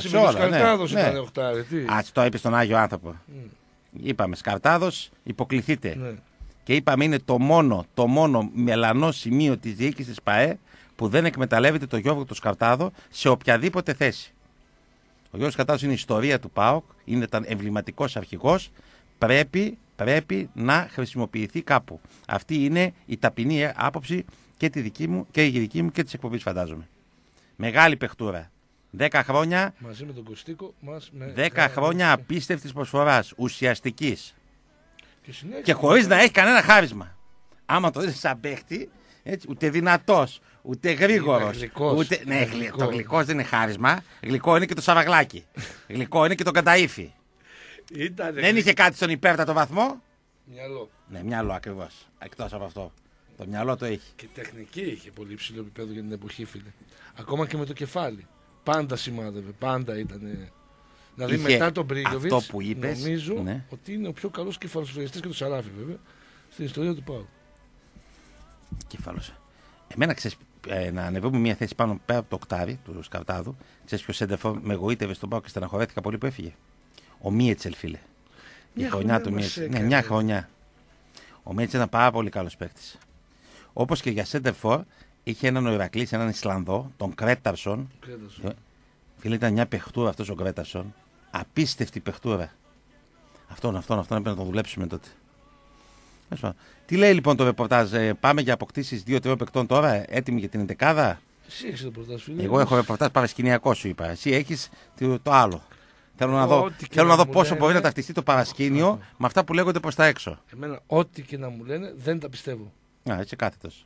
Α, το είπε στον Άγιο άνθρωπο. Είπαμε Σκαρτάδος, υποκληθείτε. Και είπαμε είναι το μόνο μελανό σημείο της διοίκησης της ΠΑΕ που δεν εκμεταλλεύεται το Γιώργο του Σκαρτάδο σε οποιαδήποτε θέση. Ο Γιώργος Σκαρτάδος είναι η ιστορία του ΠΑΟΚ, ήταν εμβληματικός αρχηγός, πρέπει να χρησιμοποιηθεί κάπου. Αυτή είναι η ταπεινή άποψη και η δική μου και της εκπομπής, φαντάζομαι. Μεγάλη παιχτούρα. 10 χρόνια. Μαζί με τον Κωστίκο. 10 χρόνια απίστευτης προσφοράς, ουσιαστικής. Και χωρίς να έχει κανένα χάρισμα. Άμα το δεις σαν παίχτη, έτσι, ούτε δυνατός, ούτε γρήγορος. Ναι, το γλυκός δεν είναι χάρισμα. Γλυκό είναι και το Σαβαγλάκι. Γλυκό είναι και το Κανταΐφι. Δεν είχε κάτι στον υπέρτατο βαθμό. Μυαλό. Ναι, μυαλό ακριβώς. Εκτός από αυτό. Το μυαλό το έχει. Και τεχνική είχε πολύ ψηλό επίπεδο για την εποχή, φίλε. Ακόμα και με το κεφάλι. Πάντα σημάδευε, πάντα ήταν. Δηλαδή μετά τον Μπρίγκοβιτς, νομίζω ότι είναι ο πιο καλός κεφαλοσφαιριστής και το Σαράφι, βέβαια, στην ιστορία του ΠΑΟΚ. Κεφάλος. Εμένα ξέρεις, να ανεβούμε μια θέση πάνω πέρα από το οκτάρι του Σκαρτάδου. Ξέρεις ποιο σέντερφορ με εγωίτευε στον ΠΑΟΚ και στεναχωρέθηκα πολύ που έφυγε. Ο Μίετσελ, φίλε. Η χρονιά του Μίετσελ. Ναι, μια χρονιά. Ο Μίετσελ ήταν πάρα πολύ καλός παίκτης. Όπως και για σέντερφορ είχε έναν ο Ηρακλής, έναν Ισλανδό, τον Κρέταρσον. Φίλε, ήταν μια παιχτούρα αυτός ο Κρέταρσον. Απίστευτη παιχτούρα. Αυτόν έπρεπε να τον δουλέψουμε τότε. Τι λέει λοιπόν το ρεπορτάζ, πάμε για αποκτήσεις 2-3 παικτών τώρα, έτοιμοι για την 11η. Εσύ έχεις ρεπορτάζ, φίλε. Εγώ έχω ρεπορτάζ παρασκηνιακό, σου είπα. Εσύ έχεις το άλλο. Θέλω να δω πόσο μπορεί να ταυτιστεί το παρασκήνιο με αυτά που λέγονται προς τα έξω. Εμένα, ό,τι και να μου λένε, δεν τα πιστεύω. Α, έτσι κάθετος.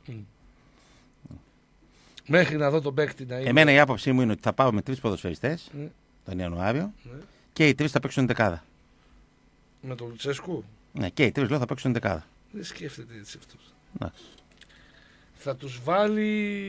Μέχρι να δω τον παίκτη να είναι. Εμένα η άποψή μου είναι ότι θα πάω με 3 ποδοσφαιριστές τον Ιανουάριο και οι 3 θα παίξουν 11η. Με τον Λουτσέσκου. Ναι, και οι 3 λέω θα παίξουν 11η. Δεν σκέφτεται έτσι αυτός. Θα τους βάλει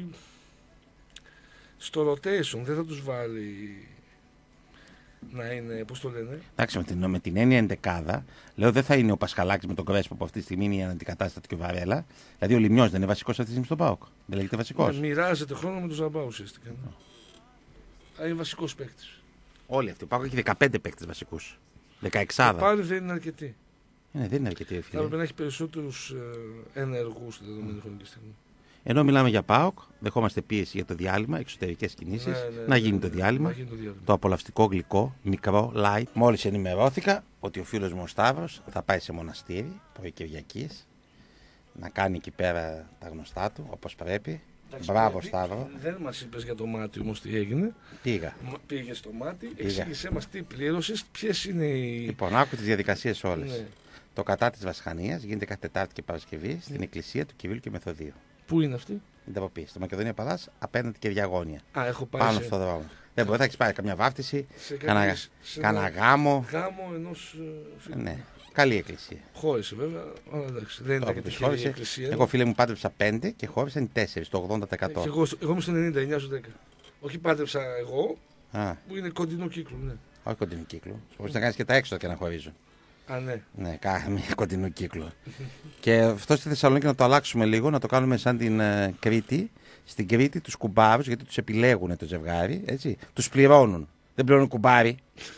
στο rotation, δεν θα τους βάλει να είναι, πώς το λένε. Εντάξει, με την έννοια 11η, λέω δεν θα είναι ο Πασχαλάκης με τον Κρέσπο που αυτή τη στιγμή είναι η αντικατάστατη και ο Βαρέλα. Δηλαδή ο Λιμιός δεν είναι βασικός αυτή τη στιγμή στον ΠΑΟΚ. Δεν λέγεται βασικός. Μοιράζεται χρόνο με τον Ζαμπά ουσιαστικά. Είναι βασικός παίκτης. Όλοι αυτοί. Ο ΠΑΟΚ έχει 15 παίκτες βασικούς. 16. Πάλι δεν είναι αρκετοί. Δεν είναι αρκετοί. Θα έπρεπε να έχει περισσότερους ενεργούς στη δεδομένη χρονική στιγμή. Ενώ μιλάμε για ΠΑΟΚ, δεχόμαστε πίεση για το διάλειμμα, εξωτερικές κινήσεις, να γίνει το διάλειμμα. Το απολαυστικό γλυκό, μικρό, light. Μόλις ενημερώθηκα ότι ο φίλος μου ο Σταύρος θα πάει σε μοναστήρι, πρωί Κυριακής, να κάνει εκεί πέρα τα γνωστά του, όπως πρέπει. Μπράβο, Σταύρο. Δεν μας είπες για το μάτι όμως τι έγινε. Πήγα. Πήγε στο μάτι, εξήγησέ μας τι πλήρωσες, ποιες είναι οι. Λοιπόν, άκου τις διαδικασίες όλες. Ναι. Το κατά της Βασχανίας γίνεται κάθε Τετάρτη και Παρασκευή στην εκκλησία του Κυρίου και Μεθοδίου. Πού είναι αυτή? Την Ταποπή. Στο Μακεδονία Παλάς, απέναντι και διαγώνια. Έχω πάει πάνω στον δρόμο. Δεν μπορεί, θα έχει πάρει καμιά βάφτιση, κανένα γάμο. Γάμο ενός φίλου. Ναι. Καλή εκκλησία. Χώρισε βέβαια, αλλά εντάξει, δεν ήταν και τυχερή η εκκλησία. Εγώ φίλε μου πάτρεψα 5 και χώρισαν οι 4, το 80%. Εγώ είμαι στο 99 στο 10. Όχι πάτρεψα εγώ, που είναι κοντινό κύκλο. Ναι. Όχι κοντινό κύκλο. Μπορεί να κάνει και τα έξοδα και να χωρίζουν. Α, ναι. Ναι, κάνε κοντινό κύκλο. Και αυτό στη Θεσσαλονίκη να το αλλάξουμε λίγο, να το κάνουμε σαν την Κρήτη. Στην Κρήτη του κουμπάρου, γιατί του επιλέγουν το ζευγάρι, έτσι. Του πληρώνουν. Δεν πληρώνουν κουμπάρι.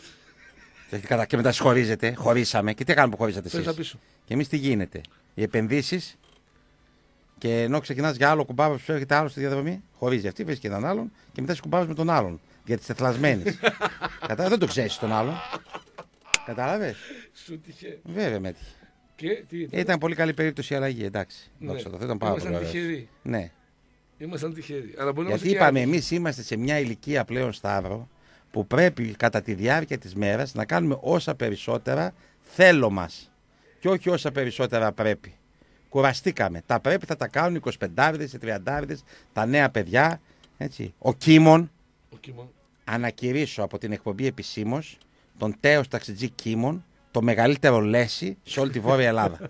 Και μετά συγχωρίζετε, χωρίσαμε. Και τι κάνουμε που χωρίσατε εσείς? Και εμείς τι γίνεται? Οι επενδύσεις, και ενώ ξεκινάς για άλλο κουμπάρο που έρχεται άλλο στη διαδρομή, χωρίζει αυτή, βρίσκει έναν άλλον και μετά κουμπάρος με τον άλλον. Για τις τεθλασμένες. Κατάλαβε, δεν το ξέρεις τον άλλον. Κατάλαβες? Σου τυχε. Βέβαια με τύχε. Και τι ήταν? Ήταν πολύ καλή περίπτωση η αλλαγή, εντάξει. Ναι. Ήταν πάρα πολύ τυχεροί. Ναι. Ήμασταν τυχεροί. Αλλά γιατί είπαμε, εμείς είμαστε σε μια ηλικία πλέον, Σταύρο, που πρέπει κατά τη διάρκεια της μέρας να κάνουμε όσα περισσότερα θέλω μας και όχι όσα περισσότερα πρέπει. Κουραστήκαμε. Τα πρέπει θα τα κάνουν 25άριδες, 30άριδες, τα νέα παιδιά. Έτσι. Ο Κίμων, ανακηρύσω από την εκπομπή επισήμως, τον τέος ταξιτζή Κίμων, το μεγαλύτερο λέση σε όλη τη Βόρεια Ελλάδα.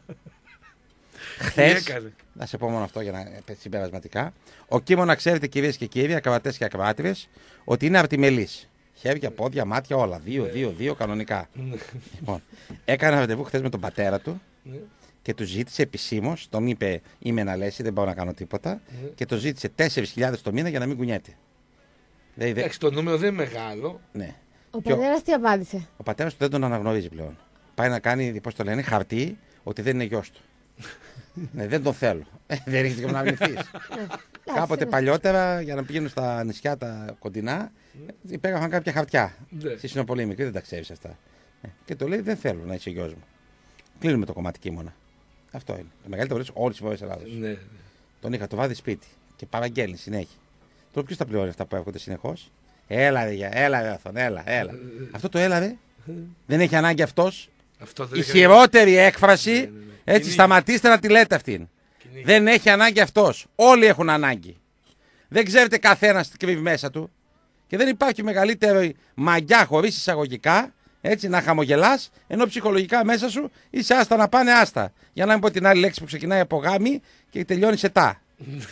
Χθες, να σε πω μόνο αυτό για να συμπερασματικά, ο Κίμων, να ξέρετε κυρίες και κύριοι, ακροατές και ακροάτριες, ότι είναι αρτιμελής. Χέρια, πόδια, μάτια, όλα. 2 κανονικά. Λοιπόν, έκανα ραντεβού χθες με τον πατέρα του και του ζήτησε επισήμως, τον είπε είμαι ένα λέση, δεν μπορώ να κάνω τίποτα, και το ζήτησε 4.000 το μήνα για να μην κουνιέται. Εντάξει, το νούμερο δεν είναι μεγάλο. Ναι. Ο πατέρας τι απάντησε? Ο πατέρας του δεν τον αναγνωρίζει πλέον. Πάει να κάνει, πώς το λένε, χαρτί ότι δεν είναι γιος του. Ναι, δεν τον θέλω. Δεν ρίχνει και να αρνηθείς. Κάποτε παλιότερα, για να πηγαίνουν στα νησιά τα κοντινά, υπέγραφαν κάποια χαρτιά. Εσύ είναι πολύ μικρή, δεν τα ξέρεις αυτά. Και το λέει: δεν θέλω να είσαι γιος μου. Κλείνουμε το κομμάτι Κίμωνα. Αυτό είναι. Το μεγαλύτερο λέξη όλη τη Βόρεια Ελλάδα. Ναι. Τον είχα το βάδι σπίτι και παραγγέλνει συνέχεια. Τώρα ποιο τα πληρώνει αυτά που έρχονται συνεχώς? Έλα, ρε Αθών, έλα. Αυτό το έλα, ρε. Δεν έχει ανάγκη αυτός. Η χειρότερη έκφραση. Έτσι, σταματήστε να τη λέτε αυτήν. Δεν έχει ανάγκη αυτός. Όλοι έχουν ανάγκη. Δεν ξέρετε καθένας τι κρύβει μέσα του. Και δεν υπάρχει μεγαλύτερη μαγιά χωρίς εισαγωγικά, έτσι, να χαμογελάς, ενώ ψυχολογικά μέσα σου είσαι άστα να πάνε άστα. Για να μην πω την άλλη λέξη που ξεκινάει από γάμι και τελειώνει σε τα.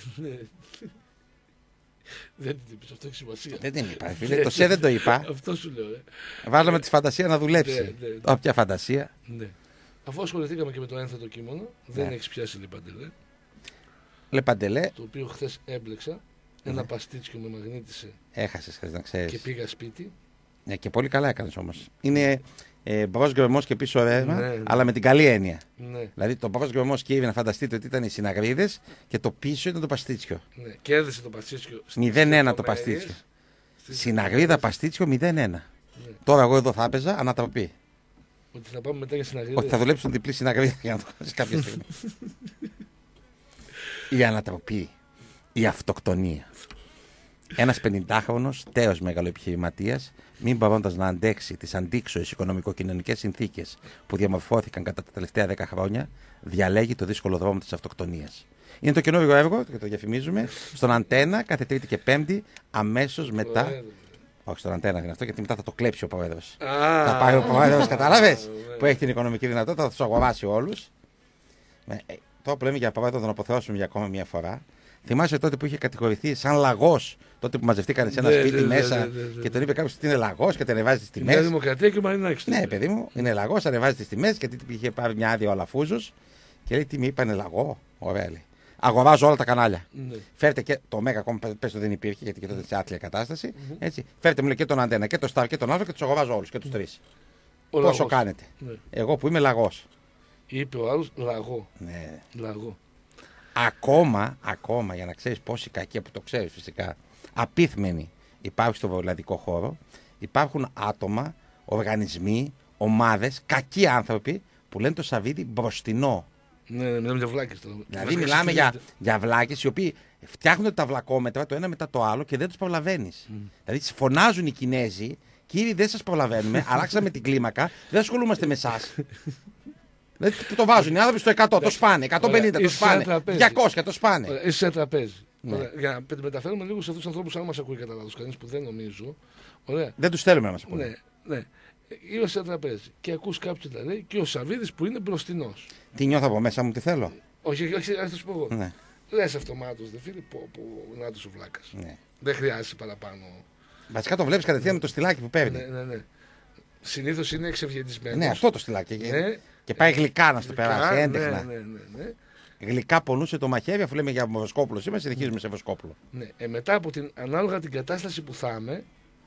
Δεν την είπες, αυτό έχει σημασία. Δεν την είπα, φίλε. Το σε δεν το είπα. Αυτό σου λέω. Βάλαμε τη φαντασία να δουλέψει. Όποια φαντασία. Αφού ασχοληθήκαμε και με το ένθετο κείμενο, δεν έχεις πιάσει Λεπαντελέ. Λεπαντελέ. Το οποίο χθες έμπλεξα. Ένα παστίτσιο με μαγνήτησε. Έχασες, χθες να ξέρεις. Και πήγα σπίτι. Και πολύ καλά έκανες όμως. Είναι μπρος γκρεμός και πίσω ρεύμα, αλλά με την καλή έννοια. Ναι. Δηλαδή το μπρος γκρεμός, κύριε, να φανταστείτε ότι ήταν οι συναγρίδες και το πίσω ήταν το παστίτσιο. Ναι. Κέρδισε το παστίτσιο. 0-1 το παστίτσιο. Συναγρίδα παστίτσιο 0-1. Ναι. Τώρα εγώ εδώ θα έπαιζα ανατροπή. Ότι θα πάμε μετά για συναγρίδα. Ότι θα δουλέψουν διπλή συναγρίδα για να το κάνεις κάποια στιγμή. Η ανατροπή. Η αυτοκτονία. Ένας 50χρονος τέος μεγαλοεπιχειρηματίας, μην μπορώντας να αντέξει τις αντίξωες οικονομικο-κοινωνικές συνθήκες που διαμορφώθηκαν κατά τα τελευταία 10 χρόνια, διαλέγει το δύσκολο δρόμο της αυτοκτονίας. Είναι το καινούργιο έργο, και το διαφημίζουμε, στον Αντένα κάθε Τρίτη και Πέμπτη, αμέσως μετά. Όχι, στον Αντένα είναι αυτό, γιατί μετά θα το κλέψει ο πρόεδρος. Θα πάει ο πρόεδρος, κατάλαβες, που έχει την οικονομική δυνατότητα, θα τους αγοράσει όλους. Τώρα που λέμε για πρόεδρο, θα τον αποθεώσουμε για ακόμα μια φορά. Θυμάσαι τότε που είχε κατηγορηθεί σαν λαγός, τότε που μαζευτήκανε σε ένα σπίτι μέσα και τον είπε κάποιος ότι είναι λαγός και ανεβάζει τις τιμές. Είναι Δημοκρατία και ο Μαρινάκης. Ναι, παιδί μου, είναι λαγός, ανεβάζει τις τιμές γιατί είχε πάρει μια άδεια ο Αλαφούζος και λέει: τι με είπανε, λαγό. Ωραία, λέει. Αγοράζω όλα τα κανάλια. Ναι. Φέρτε και το Μέγα, ακόμα πες το δεν υπήρχε γιατί και τότε σε άθλια κατάσταση. Έτσι. Φέρτε μου, λέει, και τον Αντένα και το Star και τον Αλφα και τους αγοράζω όλους και τους τρεις. Πόσο κάνετε? Ναι. Εγώ που είμαι λαγός. Είπε ο άλλος λαγό. Ναι. Λαγό. Ακόμα για να ξέρεις πόσοι κακοί, που το ξέρεις φυσικά, απίθμενοι υπάρχουν στο βορειοελλαδικό χώρο, υπάρχουν άτομα, οργανισμοί, ομάδες, κακοί άνθρωποι που λένε το Σαββίδι μπροστινό. Ναι, μιλάμε για βλάκες τώρα. Δηλαδή μιλάμε για βλάκες οι οποίοι φτιάχνουν τα βλακόμετρα το ένα μετά το άλλο και δεν τους προλαβαίνεις. Δηλαδή φωνάζουν οι Κινέζοι, κύριοι δεν σας προλαβαίνουμε, αλλάξαμε την κλίμακα, δεν ασχολούμαστε με εσάς. Δηλαδή το βάζουν οι άνθρωποι στο 100, το σπάνε, 150 το σπάνε, 200 το σπάνε. Είσαι σε τραπέζι. Για να μεταφέρουμε λίγο σε αυτούς τους ανθρώπους, αν μας ακούει κατά λάθος κανείς που δεν νομίζω. Ωραία. Δεν τους θέλουμε να μας ακούει. Ναι. Είμαι σε τραπέζι και ακούς κάποιον να λέει και ο Σαββίδης που είναι μπροστινός. Τι νιώθω από μέσα μου, τι θέλω. Όχι, θα σου πω εγώ. Ναι. Λες αυτομάτως, δε φίλε, να τους ο βλάκας. Ναι. Δεν χρειάζεται παραπάνω. Βασικά το βλέπεις κατευθείαν με το στυλάκι που παίρνει. Ναι. Συνήθως είναι εξευγενισμένος. Ναι, αυτό το στυλάκι. Ναι. Και πάει γλυκά να στο περάσει, έντεχνα. Ναι. Γλυκά πονούσε το μαχαίρι, αφού λέμε για Βοσκόπουλο σήμερα, συνεχίζουμε σε Βοσκόπουλο. Ναι. Μετά από ανάλογα την κατάσταση που θα είμαι,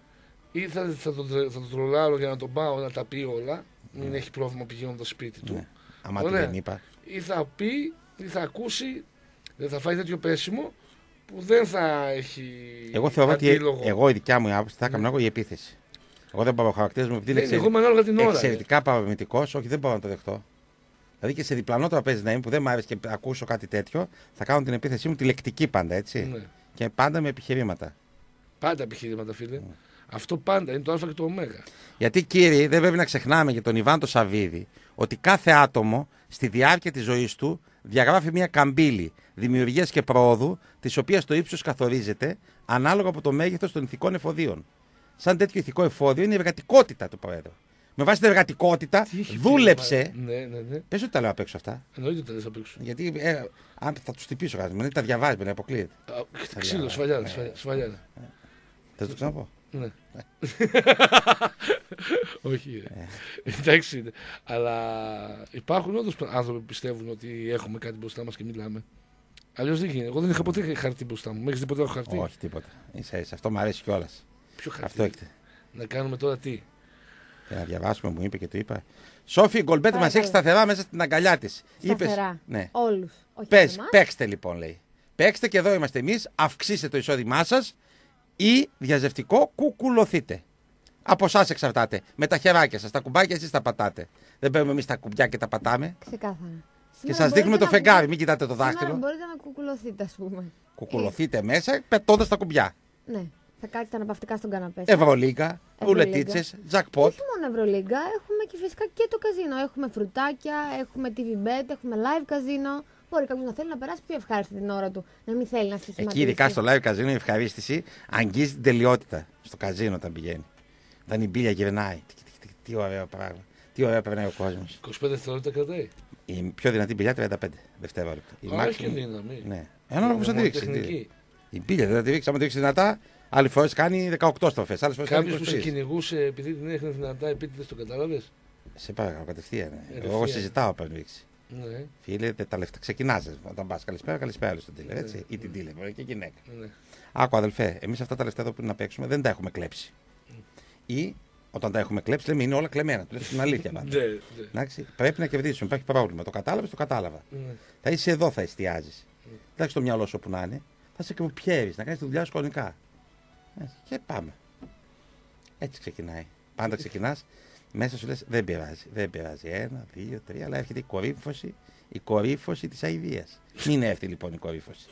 ή θα τον τρολάρω για να τον πάω να τα πει όλα, μην έχει πρόβλημα πηγαίνω στο σπίτι του. Ναι. Άμα δεν είπα. Ή θα πει, ή θα ακούσει, δεν θα φάει τέτοιο πέσιμο που δεν θα έχει. Εγώ θεωρώ ότι αντίλογο. η δικιά μου άποψη θα έκανα η επίθεση. Εγώ δεν μπορώ να χαρακτηρίζομαι επειδή είναι εξαιρετικά παραμυθικός, όχι δεν μπορώ να το δεχτώ. Δηλαδή και σε διπλανό τραπέζι να είμαι που δεν μου άρεσε και ακούσω κάτι τέτοιο, θα κάνω την επίθεσή μου τη λεκτική πάντα, έτσι. Ναι. Και πάντα με επιχειρήματα. Πάντα επιχειρήματα, φίλε. Αυτό πάντα είναι το Α και το Ω. Γιατί κύριοι, δεν πρέπει να ξεχνάμε για τον Ιβάν το Σαββίδη ότι κάθε άτομο στη διάρκεια της ζωής του διαγράφει μια καμπύλη δημιουργίας και προόδου, της οποίας το ύψος καθορίζεται ανάλογα από το μέγεθος των ηθικών εφοδίων. Σαν τέτοιο ηθικό εφόδιο είναι η εργατικότητα του Προέδρου. Με βάση την εργατικότητα δούλεψε. Ναι. Πες ότι τα λέω απ' έξω αυτά. Εννοείται ότι τα λες απ' έξω. Γιατί αν θα του τυπήσω κάτι, τα διαβάζει, με αποκλείεται. Ξύλο, σφαλιάρα. Θες το ξαναπώ. Ναι. Όχι. Εντάξει. Αλλά υπάρχουν όντως άνθρωποι που πιστεύουν ότι έχουμε κάτι μπροστά μας και μιλάμε. Αλλιώς δεν γίνεται. Εγώ δεν είχα ποτέ χαρτί μπροστά μου. Έχεις δει ποτέ χαρτί? Όχι, τίποτα. Αυτό μου αρέσει κιόλας. Ποιο χαρτί? Αυτό έχετε. Να κάνουμε τώρα τι? Και να διαβάσουμε, μου είπε και το είπα. Σόφη, η Γκολμπέτ μας έχει σταθερά μέσα στην αγκαλιά της. Σταθερά. Ναι. Όλους. Παίξτε λοιπόν, λέει. Παίξτε και εδώ είμαστε εμείς. Αυξήστε το εισόδημά σας ή διαζευτικό κουκουλωθείτε. Από εσάς εξαρτάται. Με τα χεράκια σας. Τα κουμπάκια εσείς τα πατάτε. Δεν παίρνουμε εμείς τα κουμπιά και τα πατάμε. Ξεκάθαρα. Και σας δείχνουμε το φεγγάρι, μην κοιτάτε το δάχτυλο. Μπορείτε να κουκουλωθείτε, ας πούμε. Κουκουλωθείτε μέσα, πετώντας τα κουμπιά. Ναι. Θα κάτσετε αναπαυτικά στον καναπέ. Ευρωλίγκα, ρουλετίτσες, jackpot. Όχι μόνο Ευρωλίγκα, έχουμε και φυσικά και το καζίνο. Έχουμε φρουτάκια, έχουμε TV bet, έχουμε live καζίνο. Μπορεί κάποιο να θέλει να περάσει πιο ευχάριστη την ώρα του, να μην θέλει να στοιχηματίσει. Εκεί, ειδικά στο live καζίνο, η ευχαρίστηση αγγίζει την τελειότητα στο καζίνο όταν πηγαίνει. Όταν η μπύλια γυρνάει. Τι ωραίο πράγμα. Τι ωραία περνάει ο κόσμος. 25 δευτερόλεπτα κρατάει. Η πιο δυνατή μπυλιά 35 δευτερόλεπτα. Έχει δύναμη. Ναι. Ανάλογα που θα τη ρίξει. Η μπύλια δεν θα τη ρίξει. Αν τη ρίξει δυνατά, άλλη φορέ κάνει 18 στροφές. Κάποιο που σε κυνηγούσε επειδή την έχνε δυνατά, επίτηδε το κατάλαβε. Σε παρακαλώ, κατευθείαν. Εγώ συζητάω πριν ρίξει. Ναι. Φίλε, τα λεφτά ξεκινά. Όταν πα καλησπέρα στον τίλερ, έτσι. Ναι. Ή την τίλερ, μπορεί και γυναίκα. Ναι. Άκου, αδελφέ, εμεί αυτά τα λεφτά εδώ που είναι να παίξουμε δεν τα έχουμε κλέψει. Ή όταν τα έχουμε κλέψει, λέμε είναι όλα κλεμμένα. Του λέμε την αλήθεια πάντα. Εντάξει, πρέπει να κερδίσουμε. Υπάρχει πρόβλημα. Το κατάλαβε, το κατάλαβα. Θα είσαι εδώ, θα εστιάζει. Εντάξει, το μυαλό σου όπου να είναι. Θα σε κρυπιέρει, να κάνει τη δουλειά σου κανονικά. Και πάμε. Έτσι ξεκινάει. Πάντα ξεκινά. Μέσα σου λες δεν πειράζει. Δεν πειράζει. 1, 2, 3. Αλλά έρχεται η κορύφωση της αηδίας. Μην έρθει λοιπόν η κορύφωση.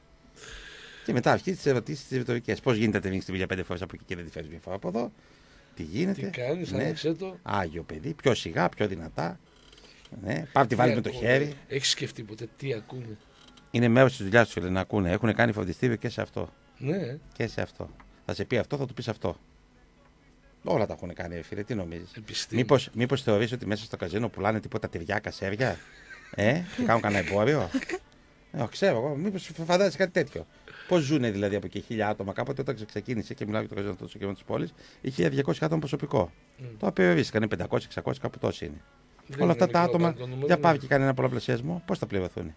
Και μετά αρχίζει τις ερωτήσεις τις ρητορικές. Πώς γίνεται να τραβήξει τη δουλειά 5 φορές από εκεί και δεν τη φέρεις μια φορά από εδώ. Τι γίνεται. Τι κάνεις, άνοιξε το. Άγιο παιδί. Πιο σιγά, πιο δυνατά. Ναι. Πάμε τη βάλει με το χέρι. Έχεις σκεφτεί ποτέ τι ακούνε? Είναι μέρος της δουλειάς του, φίλε, να ακούνε. Έχουν κάνει φροντιστήριο και σε αυτό. Ναι. Και σε αυτό. Θα σε πει αυτό, θα του πει αυτό. Όλα τα έχουν κάνει, φίλε, τι νομίζεις? Μήπως θεωρείς ότι μέσα στο καζίνο πουλάνε τίποτα τυριά, κασέρια, και κάνουν κανένα εμπόριο? Ξέρω εγώ, μήπως φαντάζεσαι κάτι τέτοιο. Πώς ζουνε δηλαδή από εκεί 1.000 άτομα? Κάποτε όταν ξεκίνησε και μιλάω για το καζίνο τόσο καιρό της πόλης, είχε 1.200 άτομα προσωπικό. Τώρα περιορίστηκαν, 500-600, κάπου τόσοι είναι. Όλα αυτά τα άτομα, για πάρει και κάνει ένα πολλαπλασιασμό, πώς θα πληρωθούν?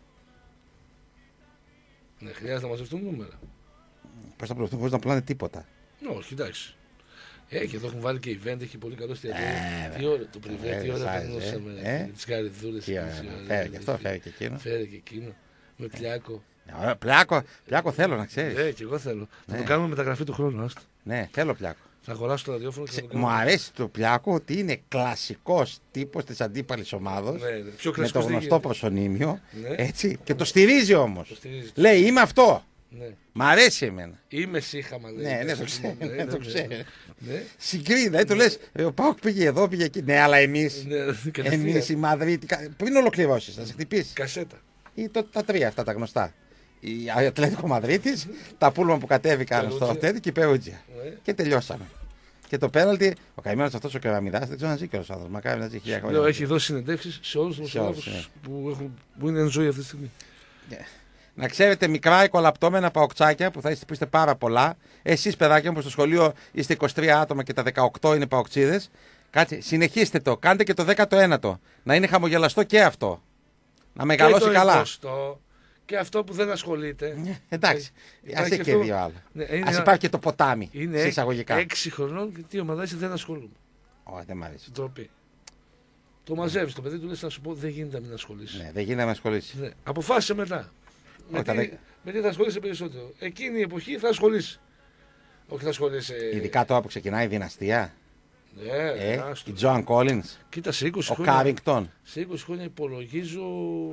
Ναι, χρειάζεται να μαζευτούν νούμερα. Πώς θα πληρωθούν χωρίς να πουλάνε τίποτα? Όχι, εντάξει. Και εδώ έχουν βάλει και event, έχει πολύ καλό εστιατόριο. Τι ώρα το πριβέ, τι ώρα περνούσαμε. Τις γαριδούρες. Φέρει και αυτό, φέρει και εκείνο. Φέρει και εκείνο. Με Πλιάκο. Πλιάκο θέλω να ξέρει. Ναι, και εγώ θέλω. Θα το κάνουμε μεταγραφή του χρόνου. Άστα. Ναι, θέλω Πλιάκο. Θα αγοράσω το ραδιόφωνο και θα το κάνω. Μου αρέσει το Πλιάκο ότι είναι κλασικός τύπος της αντίπαλης ομάδος. Ναι, ναι. Πιο Με το κλασικός δεν γνωστό γίνεται. προσωνύμιο. Ναι. Έτσι. Και το στηρίζει όμως. Το στηρίζει. Λέει είμαι αυτό. Ναι. Μ' αρέσει εμένα. Είμαι σύχαμα, λέει. Ναι, το ξέρω. Ναι, Το ναι, ξέρω. ναι. Συγκρίνει, δηλαδή του λες ο Πάοκ πήγε εδώ, πήγε εκεί. Ναι, αλλά εμείς. Ναι, κατευθείαν. Εμείς η Μαδρίτη. Πριν ολοκληρώσεις, θα σε χτυπήσει. Κασέτα. Ή τα τρία αυτά τα γνωστά. Η Ατλέτικο Μαδρίτης, τα πούλμα που κατέβηκαν στο Περούτζια. Ατλέτικο και η Περούτζια. Ναι. Και τελειώσαμε. Και το πέναλτι, ο καημένος αυτός ο Κεραμιδάς, δεν ξέρω να ζει και ο άνθρωπος. Μακάρι να ζει 1000 χρόνια. Λέω, έχει δώσει συνεντεύξεις σε όλους τους Σε όλους, δημοσιογράφους ναι. που είναι εν ζωή αυτή τη στιγμή. Να ξέρετε, μικρά εκολαπτώμενα παοκτσάκια που είστε πάρα πολλά. Εσείς, παιδάκια μου, που στο σχολείο είστε 23 άτομα και τα 18 είναι παοκτσίδες. Κάτσε, συνεχίστε το. Κάντε και το 19ο. Να είναι χαμογελαστό και αυτό. Να μεγαλώσει Και το καλά. 20ο, και αυτό που δεν ασχολείται. Εντάξει. Υπάρχει Ας έχει και αυτό- δύο άλλα. Ναι, είναι Ας ένα- υπάρχει και το ποτάμι. Είναι Σε εισαγωγικά. 6 χρονών και τι ομάδα είσαι, δεν ασχολούμαι. Ω, δεν μ' αρέσει. Ντροπή. Το μαζεύει το παιδί, του λε να σου πω: δεν γίνεται να μην ασχολείσαι. Ναι, δεν γίνεται να με ασχολήσει. Ναι. Αποφάσισε μετά. Όχι, τα Με τι θα ασχολείσαι περισσότερο. Εκείνη η εποχή θα ασχολείσαι. Όχι θα ασχολείσαι. Ειδικά τώρα που ξεκινάει η δυναστεία. Ναι, άστο. Η Τζοαν Κόλινς, Κοίτα, σε 20 ο χρόνια. Κάρινγκτον. Σε 20 χρόνια υπολογίζω